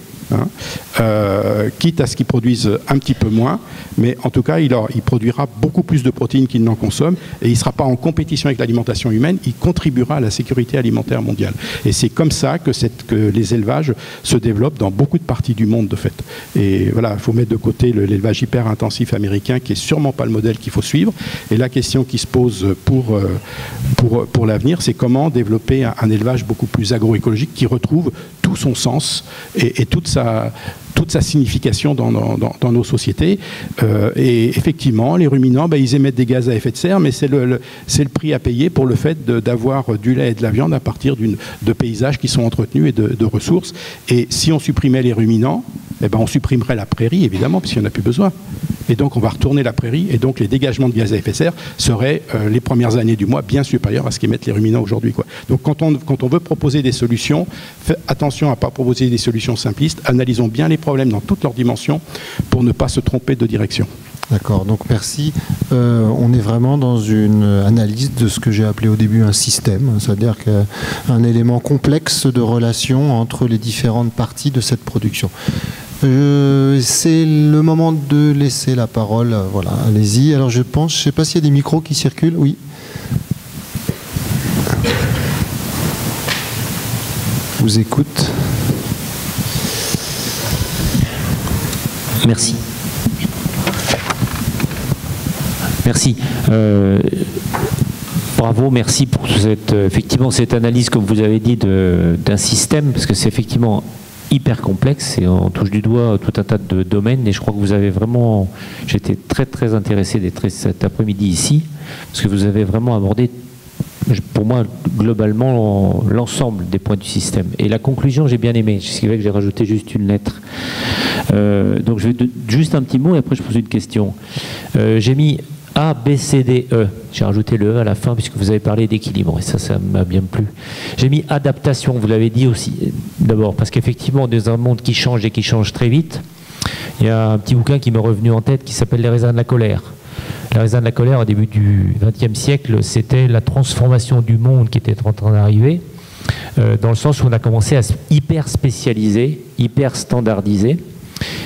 quitte à ce qu'ils produisent un petit peu moins, mais en tout cas, il produira beaucoup plus de protéines qu'il n'en consomme, et il ne sera pas en compétition avec l'alimentation humaine, il contribuera à la sécurité alimentaire mondiale. Et c'est comme ça que les élevages se développent dans beaucoup de parties du monde, de fait. Et voilà, il faut mettre de côté l'élevage hyper intensif américain, qui n'est sûrement pas le modèle qu'il faut suivre, et la question qui se pose pour l'avenir, c'est comment développer un élevage beaucoup plus agroécologique qui retrouve tout son sens et toute sa signification dans nos sociétés. Et effectivement, les ruminants, ils émettent des gaz à effet de serre, mais c'est le prix à payer pour le fait d'avoir du lait et de la viande à partir de paysages qui sont entretenus et de ressources. Et si on supprimait les ruminants, on supprimerait la prairie, évidemment, puisqu'il n'y en a plus besoin. Et donc, on va retourner la prairie, et donc les dégagements de gaz à effet de serre seraient les premières années du mois bien supérieurs à ce qu'émettent les ruminants aujourd'hui. Donc, quand on veut proposer des solutions, faites attention à ne pas proposer des solutions simplistes, analysons bien les problèmes dans toutes leurs dimensions pour ne pas se tromper de direction. D'accord, donc merci. On est vraiment dans une analyse de ce que j'ai appelé au début un système, c'est-à-dire qu'un élément complexe de relation entre les différentes parties de cette production. C'est le moment de laisser la parole. Voilà, allez-y. Alors je ne sais pas s'il y a des micros qui circulent. Oui. Je vous écoute. Merci. Merci. Bravo, merci pour effectivement cette analyse, comme vous avez dit, d'un système, parce que c'est effectivement hyper complexe et on touche du doigt tout un tas de domaines, et je crois que vous avez vraiment, j'étais très très intéressé d'être cet après-midi ici, parce que vous avez vraiment abordé, pour moi, globalement, l'ensemble des points du système. Et la conclusion, j'ai bien aimé, ce qui fait que j'ai rajouté juste une lettre. Donc je vais juste un petit mot et après je pose une question. J'ai mis A, B, C, D, E. J'ai rajouté le E à la fin puisque vous avez parlé d'équilibre et ça m'a bien plu. J'ai mis adaptation, vous l'avez dit aussi. D'abord parce qu'effectivement, dans un monde qui change et qui change très vite, il y a un petit bouquin qui m'est revenu en tête qui s'appelle Les raisins de la colère. Les raisins de la colère, au début du XXe siècle, c'était la transformation du monde qui était en train d'arriver, dans le sens où on a commencé à se hyper spécialiser, hyper standardiser.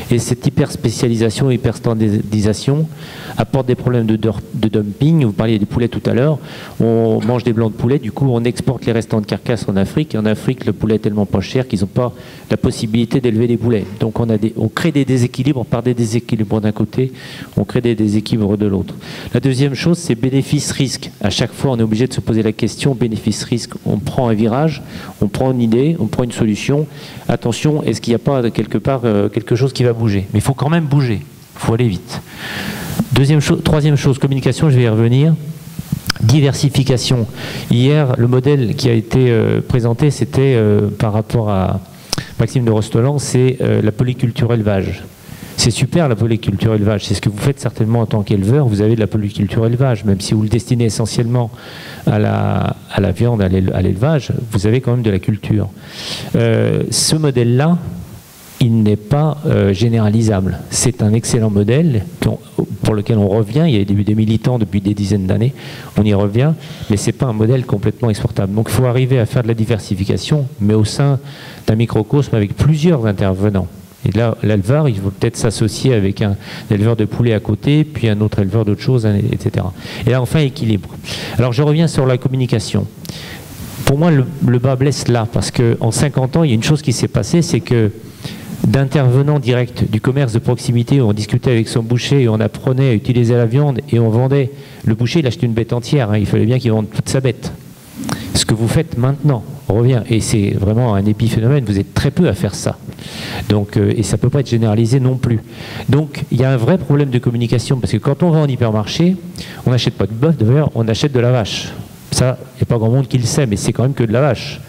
Et cette hyper-spécialisation, hyper-standardisation apporte des problèmes de dumping. Vous parliez des poulets tout à l'heure. On mange des blancs de poulet, du coup on exporte les restants de carcasses en Afrique. Et en Afrique, le poulet est tellement pas cher qu'ils n'ont pas la possibilité d'élever des poulets. Donc on crée des déséquilibres par des déséquilibres d'un côté, on crée des déséquilibres de l'autre. La deuxième chose, c'est bénéfice-risque. À chaque fois, on est obligé de se poser la question bénéfice-risque. On prend un virage, on prend une idée, on prend une solution. Attention, est-ce qu'il n'y a pas quelque part quelque chose qui va bouger? Mais il faut quand même bouger, il faut aller vite. Troisième chose, communication, je vais y revenir. Diversification. Hier, le modèle qui a été présenté, c'était par rapport à Maxime de Rostolan, c'est la polyculture élevage. C'est super la polyculture élevage, c'est ce que vous faites certainement en tant qu'éleveur, vous avez de la polyculture élevage, même si vous le destinez essentiellement à la viande, à l'élevage, vous avez quand même de la culture. Ce modèle-là, il n'est pas généralisable. C'est un excellent modèle pour lequel on revient, il y a des militants depuis des dizaines d'années, on y revient, mais ce n'est pas un modèle complètement exportable. Donc il faut arriver à faire de la diversification, mais au sein d'un microcosme avec plusieurs intervenants. Et là, l'éleveur, il faut peut-être s'associer avec un éleveur de poulet à côté, puis un autre éleveur d'autre chose, etc. Et là, enfin, équilibre. Alors, je reviens sur la communication. Pour moi, le bas blesse là, parce qu'en 50 ans, il y a une chose qui s'est passée, c'est que d'intervenants directs du commerce de proximité, où on discutait avec son boucher et on apprenait à utiliser la viande et on vendait. Le boucher, il achetait une bête entière, hein, il fallait bien qu'il vende toute sa bête. Ce que vous faites maintenant revient, et c'est vraiment un épiphénomène, vous êtes très peu à faire ça. Donc, et ça ne peut pas être généralisé non plus. Donc il y a un vrai problème de communication, parce que quand on va en hypermarché, on n'achète pas de bœuf, d'ailleurs, on achète de la vache. Ça, il n'y a pas grand monde qui le sait, mais c'est quand même que de la vache.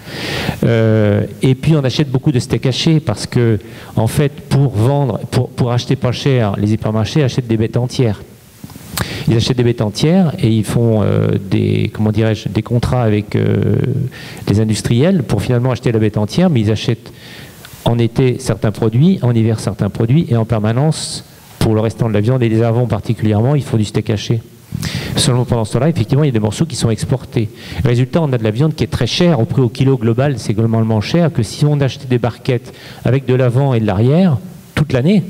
Et puis on achète beaucoup de steak haché, parce que, en fait, pour acheter pas cher, les hypermarchés achètent des bêtes entières. Ils achètent des bêtes entières et ils font des contrats avec les industriels pour finalement acheter la bête entière, mais ils achètent en été certains produits, en hiver certains produits, et en permanence, pour le restant de la viande et les avants particulièrement, ils font du steak haché. Seulement pendant ce temps-là, effectivement, il y a des morceaux qui sont exportés. Résultat, on a de la viande qui est très chère, au prix au kilo global, c'est globalement cher, que si on achetait des barquettes avec de l'avant et de l'arrière, toute l'année,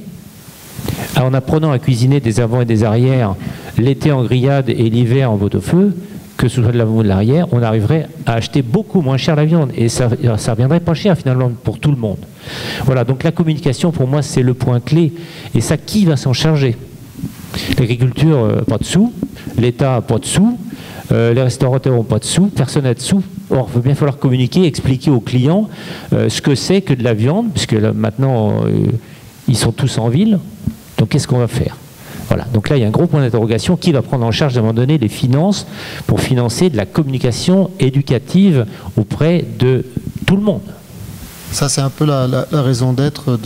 en apprenant à cuisiner des avants et des arrières, l'été en grillade et l'hiver en pot-au-feu, que ce soit de l'avant ou de l'arrière, on arriverait à acheter beaucoup moins cher la viande. Et ça reviendrait pas cher finalement pour tout le monde. Voilà, donc la communication pour moi c'est le point clé. Et ça, qui va s'en charger? L'agriculture, pas de sous. L'État, pas de sous. Les restaurateurs n'ont pas de sous. Personne n'a de sous. Or, il va bien falloir communiquer, expliquer aux clients ce que c'est que de la viande, puisque là, maintenant, ils sont tous en ville. Donc qu'est-ce qu'on va faire? Voilà, donc là il y a un gros point d'interrogation. Qui va prendre en charge à un moment donné les finances pour financer de la communication éducative auprès de tout le monde? Ça, c'est un peu la raison d'être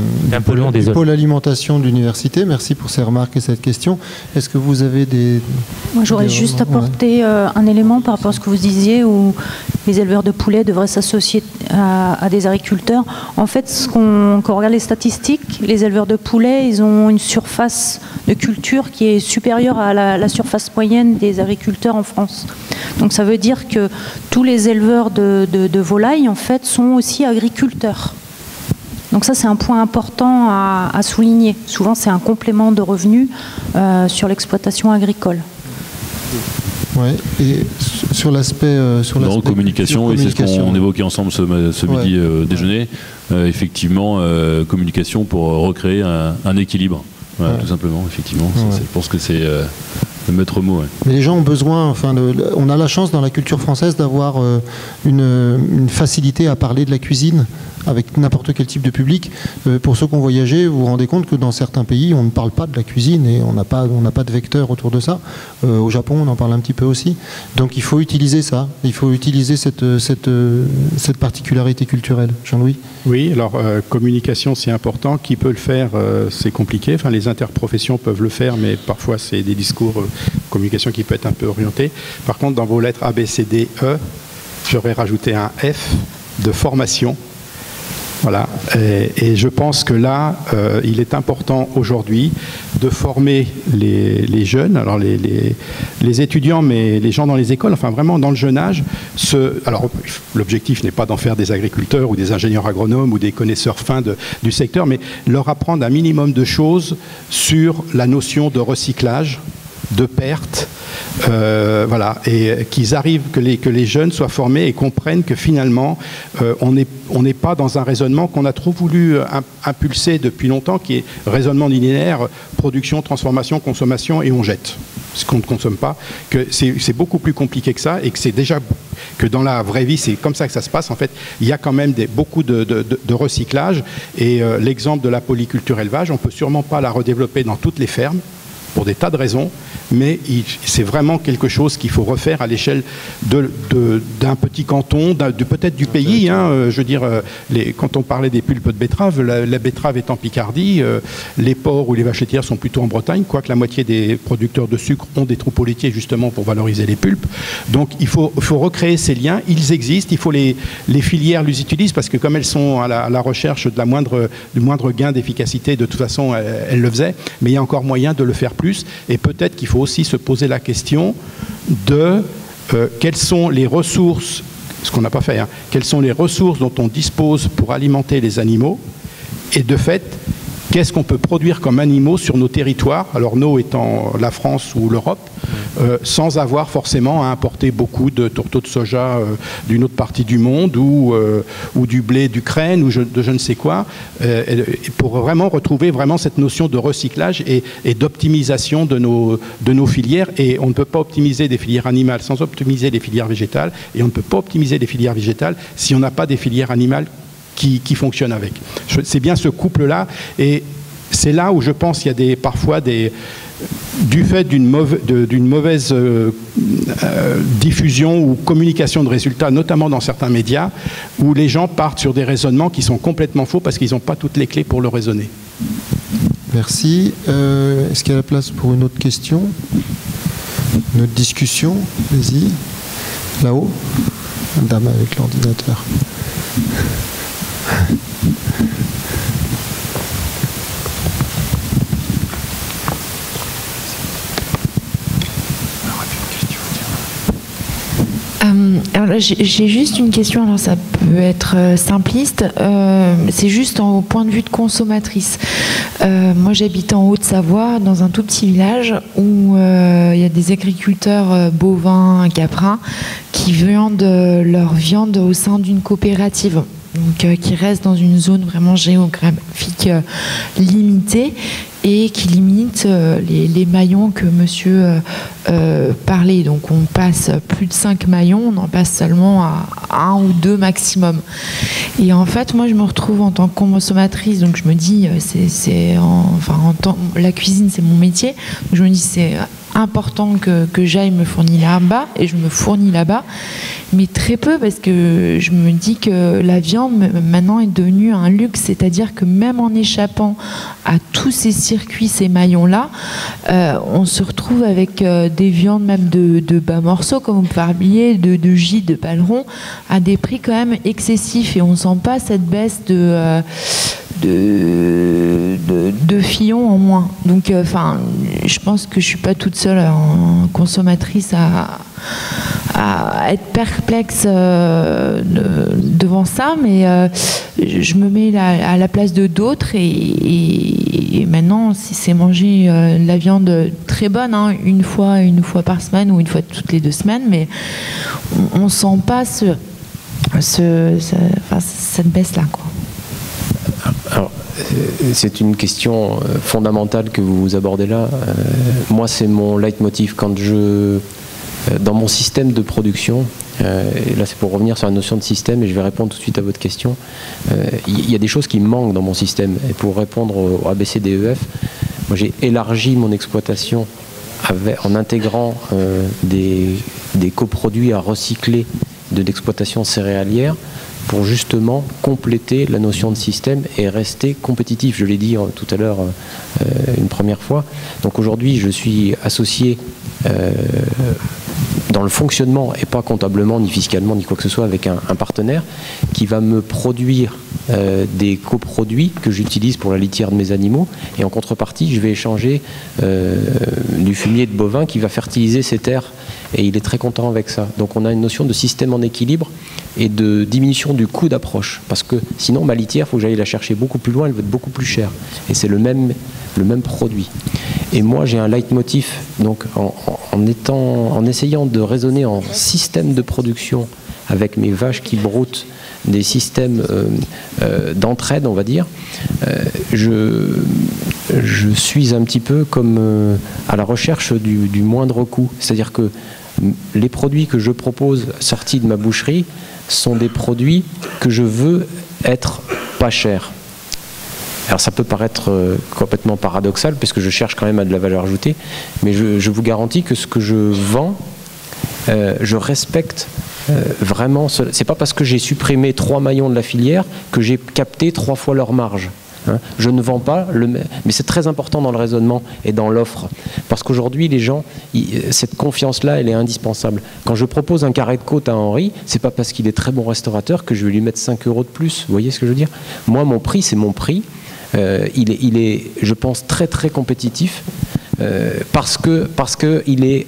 du pôle alimentation de l'université. Merci pour ces remarques et cette question. Est-ce que vous avez des... Moi, j'aurais juste apporté un élément par rapport à ce que vous disiez, où les éleveurs de poulets devraient s'associer à des agriculteurs. En fait, quand on regarde les statistiques, les éleveurs de poulets, ils ont une surface de culture qui est supérieure à la surface moyenne des agriculteurs en France. Donc ça veut dire que tous les éleveurs de volailles, en fait, sont aussi agriculteurs. Donc ça, c'est un point important à souligner. Souvent, c'est un complément de revenus sur l'exploitation agricole. Ouais, et sur l'aspect communication, et c'est ce qu'on évoquait ensemble ce midi déjeuner, effectivement, communication pour recréer un équilibre, voilà, tout simplement, effectivement. Je pense que c'est le maître mot. Ouais. Mais les gens ont besoin, on a la chance dans la culture française d'avoir une facilité à parler de la cuisine avec n'importe quel type de public. Pour ceux qui ont voyagé, vous vous rendez compte que dans certains pays, on ne parle pas de la cuisine et on n'a pas de vecteur autour de ça. Au Japon, on en parle un petit peu aussi. Donc il faut utiliser ça. Il faut utiliser cette particularité culturelle. Jean-Louis ? Oui, alors communication, c'est important. Qui peut le faire, c'est compliqué. Enfin, les interprofessions peuvent le faire, mais parfois c'est des discours communication qui peut être un peu orienté. Par contre, dans vos lettres A, B, C, D, E, j'aurais rajouté un F de formation. Voilà, et je pense que là, il est important aujourd'hui de former les jeunes, alors les étudiants, mais les gens dans les écoles, enfin vraiment dans le jeune âge. Alors l'objectif n'est pas d'en faire des agriculteurs ou des ingénieurs agronomes ou des connaisseurs fins du secteur, mais leur apprendre un minimum de choses sur la notion de recyclage, de perte, voilà, et qu'ils arrivent, que les jeunes soient formés et comprennent que finalement on n'est pas dans un raisonnement qu'on a trop voulu impulser depuis longtemps, qui est raisonnement linéaire, production, transformation, consommation, et on jette ce qu'on ne consomme pas, que c'est beaucoup plus compliqué que ça, et que c'est déjà que dans la vraie vie c'est comme ça que ça se passe. En fait, il y a quand même beaucoup de recyclage, et l'exemple de la polyculture élevage, on ne peut sûrement pas la redévelopper dans toutes les fermes pour des tas de raisons, mais c'est vraiment quelque chose qu'il faut refaire à l'échelle d'un petit canton, peut-être du pays. Hein, je veux dire, quand on parlait des pulpes de betterave, la betterave est en Picardie, les porcs ou les vaches laitières sont plutôt en Bretagne, quoique la moitié des producteurs de sucre ont des troupeaux laitiers justement pour valoriser les pulpes. Donc il faut recréer ces liens, ils existent, il faut les filières les utilisent, parce que comme elles sont à la recherche du moindre gain d'efficacité, de toute façon elles le faisaient, mais il y a encore moyen de le faire plus, et peut-être qu'il faut aussi se poser la question de quelles sont les ressources, ce qu'on n'a pas fait, hein, quelles sont les ressources dont on dispose pour alimenter les animaux, et de fait, qu'est-ce qu'on peut produire comme animaux sur nos territoires, alors nos étant la France ou l'Europe, sans avoir forcément à importer beaucoup de tourteaux de soja d'une autre partie du monde, ou du blé d'Ukraine, ou de je ne sais quoi, pour vraiment retrouver cette notion de recyclage et d'optimisation de nos filières. Et on ne peut pas optimiser des filières animales sans optimiser les filières végétales, et on ne peut pas optimiser les filières végétales si on n'a pas des filières animales qui fonctionnent avec. C'est bien ce couple-là, et c'est là où je pense qu'il y a parfois du fait d'une mauvaise diffusion ou communication de résultats, notamment dans certains médias, où les gens partent sur des raisonnements qui sont complètement faux parce qu'ils n'ont pas toutes les clés pour le raisonner. Merci. Est-ce qu'il y a la place pour une autre question? Une autre discussion? Vas-y. Là-haut. Dame avec l'ordinateur. Alors là, j'ai juste une question, alors ça peut être simpliste, c'est juste au point de vue de consommatrice. Moi j'habite en Haute-Savoie, dans un tout petit village où il y a des agriculteurs bovins, caprins, qui vendent leur viande au sein d'une coopérative. Donc, qui reste dans une zone vraiment géographique limitée, et qui limite les maillons que monsieur parlait. Donc on passe plus de 5 maillons, on en passe seulement à 1 ou 2 maximum. Et en fait, moi je me retrouve en tant que consommatrice, donc je me dis, la cuisine c'est mon métier, donc je me dis c'est important que j'aille me fournir là-bas, et je me fournis là-bas, mais très peu, parce que je me dis que la viande maintenant est devenue un luxe, c'est-à-dire que même en échappant à tous ces circuits, ces maillons-là, on se retrouve avec des viandes même de bas morceaux, comme vous parliez, de gîtes, de paleron, à des prix quand même excessifs, et on ne sent pas cette baisse de filons en moins. Donc, je pense que je suis pas toute seule en consommatrice à être perplexe devant ça, mais je me mets à la place de d'autres, et maintenant, si c'est manger de la viande très bonne, hein, une fois par semaine ou une fois toutes les 2 semaines, mais on sent pas cette baisse-là, quoi. Alors, c'est une question fondamentale que vous abordez là. Moi, c'est mon leitmotiv quand dans mon système de production, et là c'est pour revenir sur la notion de système, et je vais répondre tout de suite à votre question. Il y a des choses qui me manquent dans mon système, et pour répondre au ABCDEF, moi j'ai élargi mon exploitation en intégrant des coproduits à recycler de l'exploitation céréalière, pour justement compléter la notion de système et rester compétitif. Je l'ai dit tout à l'heure une première fois. Donc aujourd'hui, je suis associé dans le fonctionnement, et pas comptablement, ni fiscalement, ni quoi que ce soit, avec un partenaire qui va me produire des coproduits que j'utilise pour la litière de mes animaux, et en contrepartie, je vais échanger du fumier de bovin qui va fertiliser ces terres, et il est très content avec ça. Donc on a une notion de système en équilibre et de diminution du coût d'approche, parce que sinon ma litière, il faut que j'aille la chercher beaucoup plus loin, elle va être beaucoup plus chère, et c'est le même produit. Et moi j'ai un leitmotiv, donc en essayant de raisonner en système de production avec mes vaches qui broutent, des systèmes d'entraide, on va dire, je suis un petit peu comme à la recherche du moindre coût. C'est-à-dire que les produits que je propose sortis de ma boucherie sont des produits que je veux être pas chers. Alors ça peut paraître complètement paradoxal, puisque je cherche quand même à de la valeur ajoutée, mais je vous garantis que ce que je vends, je respecte vraiment. C'est pas parce que j'ai supprimé 3 maillons de la filière que j'ai capté 3 fois leur marge. Je ne vends pas, mais c'est très important dans le raisonnement et dans l'offre. Parce qu'aujourd'hui, les gens, cette confiance-là, elle est indispensable. Quand je propose un carré de côte à Henri, c'est pas parce qu'il est très bon restaurateur que je vais lui mettre 5 € de plus. Vous voyez ce que je veux dire? Moi, mon prix, c'est mon prix. Il est, je pense, très très compétitif parce que il est.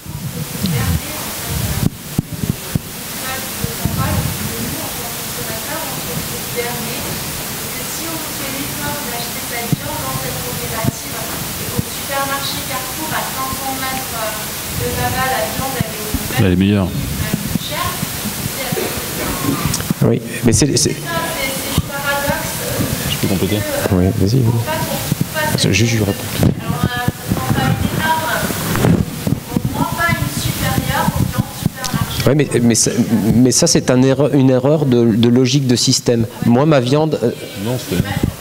Elle est meilleure. Oui, mais c'est Je peux compléter? Oui, vas-y. Je réponds. Oui, mais ça c'est une erreur de logique de système. Moi, ma viande. Non, c'est.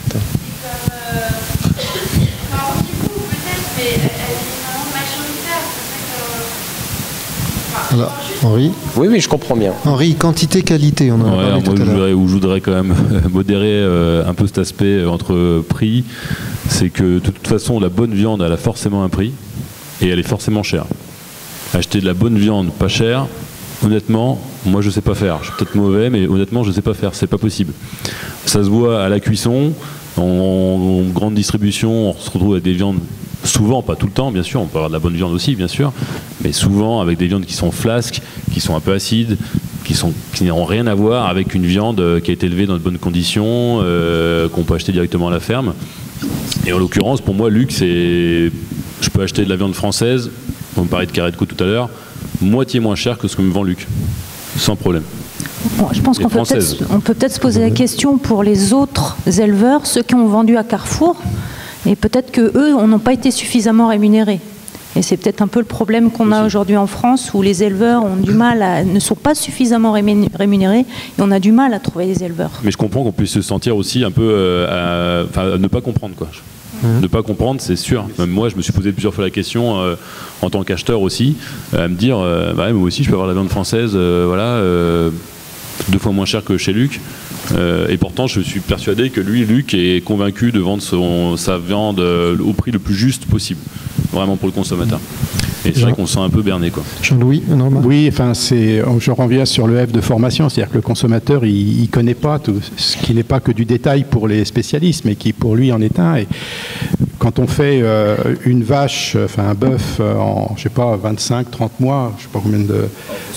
Alors, Henri. Oui, je comprends bien. Henri, quantité, qualité, on en a parlé tout à l'heure. Je voudrais quand même modérer un peu cet aspect entre prix. C'est que de toute façon, la bonne viande, elle a forcément un prix et elle est forcément chère. Acheter de la bonne viande pas chère, honnêtement, moi je sais pas faire. Je suis peut-être mauvais, mais honnêtement, je sais pas faire. C'est pas possible. Ça se voit à la cuisson, en grande distribution, on se retrouve avec des viandes. Souvent, pas tout le temps, bien sûr, on peut avoir de la bonne viande aussi, bien sûr, mais souvent avec des viandes qui sont flasques, qui sont un peu acides, qui n'ont rien à voir avec une viande qui a été élevée dans de bonnes conditions, qu'on peut acheter directement à la ferme. Et en l'occurrence, pour moi, Luc, je peux acheter de la viande française, on parlait de carré de côte tout à l'heure, moitié moins cher que ce que me vend Luc, sans problème. Bon, je pense qu'on peut peut-être se poser la question pour les autres éleveurs, ceux qui ont vendu à Carrefour. Et peut-être qu'eux n'ont pas été suffisamment rémunérés. Et c'est peut-être un peu le problème qu'on a aujourd'hui en France, où les éleveurs ont du mal ne sont pas suffisamment rémunérés, et on a du mal à trouver des éleveurs. Mais je comprends qu'on puisse se sentir aussi un peu à ne pas comprendre, quoi. Ne pas comprendre, c'est sûr. Même moi, je me suis posé plusieurs fois la question, en tant qu'acheteur aussi, à me dire, bah, moi aussi, je peux avoir la viande française, 2 fois moins cher que chez Luc. Et pourtant, je suis persuadé que Luc, est convaincu de vendre sa viande au prix le plus juste possible, vraiment pour le consommateur. Et c'est vrai qu'on se sent un peu berné, quoi. Jean-Louis, normal. Oui, je reviens sur le F de formation, c'est-à-dire que le consommateur, il ne connaît pas tout ce qui n'est pas que du détail pour les spécialistes, mais qui pour lui en est un. Et quand on fait une vache, un bœuf en, 25-30 mois, je ne sais pas combien de...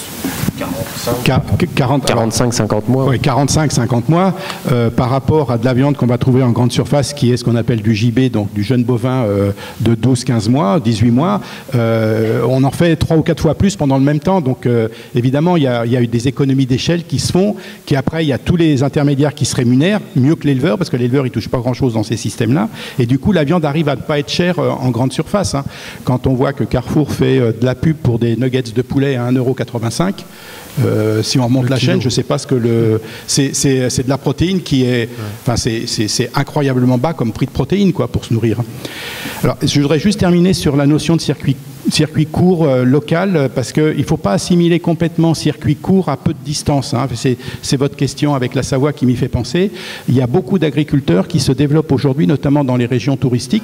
45-50 mois. Oui, 45-50 mois, par rapport à de la viande qu'on va trouver en grande surface, qui est ce qu'on appelle du JB, donc du jeune bovin de 12-15 mois, 18 mois. On en fait 3 ou 4 fois plus pendant le même temps. Donc évidemment, il y a eu des économies d'échelle qui se font, qui après, il y a tous les intermédiaires qui se rémunèrent, mieux que l'éleveur, parce que l'éleveur, il ne touche pas grand-chose dans ces systèmes-là. Et du coup, la viande arrive à ne pas être chère en grande surface. Hein. Quand on voit que Carrefour fait de la pub pour des nuggets de poulet à 1,85 €, si on remonte la chaîne, je ne sais pas ce que c'est de la protéine qui est... Enfin, c'est incroyablement bas comme prix de protéine, quoi, pour se nourrir. Alors, je voudrais juste terminer sur la notion de circuit court local, parce qu'il ne faut pas assimiler complètement circuit court à peu de distance. Hein. C'est votre question avec la Savoie qui m'y fait penser. Il y a beaucoup d'agriculteurs qui se développent aujourd'hui, notamment dans les régions touristiques,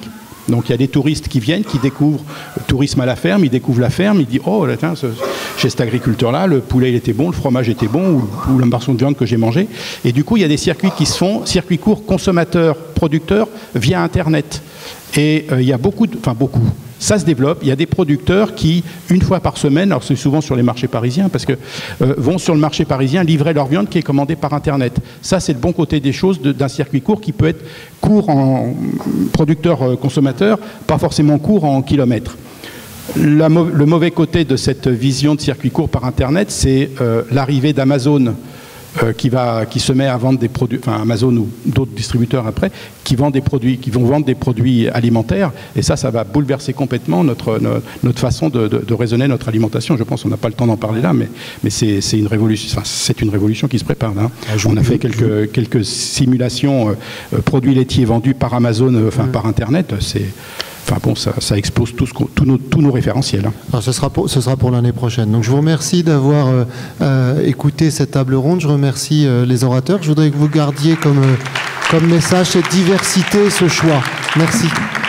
Donc il y a des touristes qui viennent, qui découvrent le tourisme à la ferme, ils découvrent la ferme, ils disent « Oh, là, tiens, chez cet agriculteur-là, le poulet il était bon, le fromage était bon, ou le morceau de viande que j'ai mangé. » Et du coup, il y a des circuits qui se font, circuits courts consommateurs, producteurs, via Internet. Et il y a beaucoup, ça se développe. Il y a des producteurs qui, une fois par semaine, alors c'est souvent sur les marchés parisiens, parce que vont sur le marché parisien livrer leur viande qui est commandée par Internet. Ça, c'est le bon côté des choses d'un circuit court qui peut être court en producteur-consommateur, pas forcément court en kilomètres. Le mauvais côté de cette vision de circuit court par Internet, c'est l'arrivée d'Amazon qui se met à vendre des produits, enfin Amazon ou d'autres distributeurs après, qui vont vendre des produits alimentaires, et ça va bouleverser complètement notre façon de raisonner notre alimentation. Je pense qu'on n'a pas le temps d'en parler là, mais c'est une révolution. Enfin, c'est une révolution qui se prépare. Hein. On a fait quelques simulations produits laitiers vendus par Amazon, par Internet. Enfin bon, ça expose tous nos référentiels. Hein. Alors, ce sera pour l'année prochaine. Donc je vous remercie d'avoir écouté cette table ronde. Je remercie les orateurs. Je voudrais que vous gardiez comme message cette diversité, ce choix. Merci.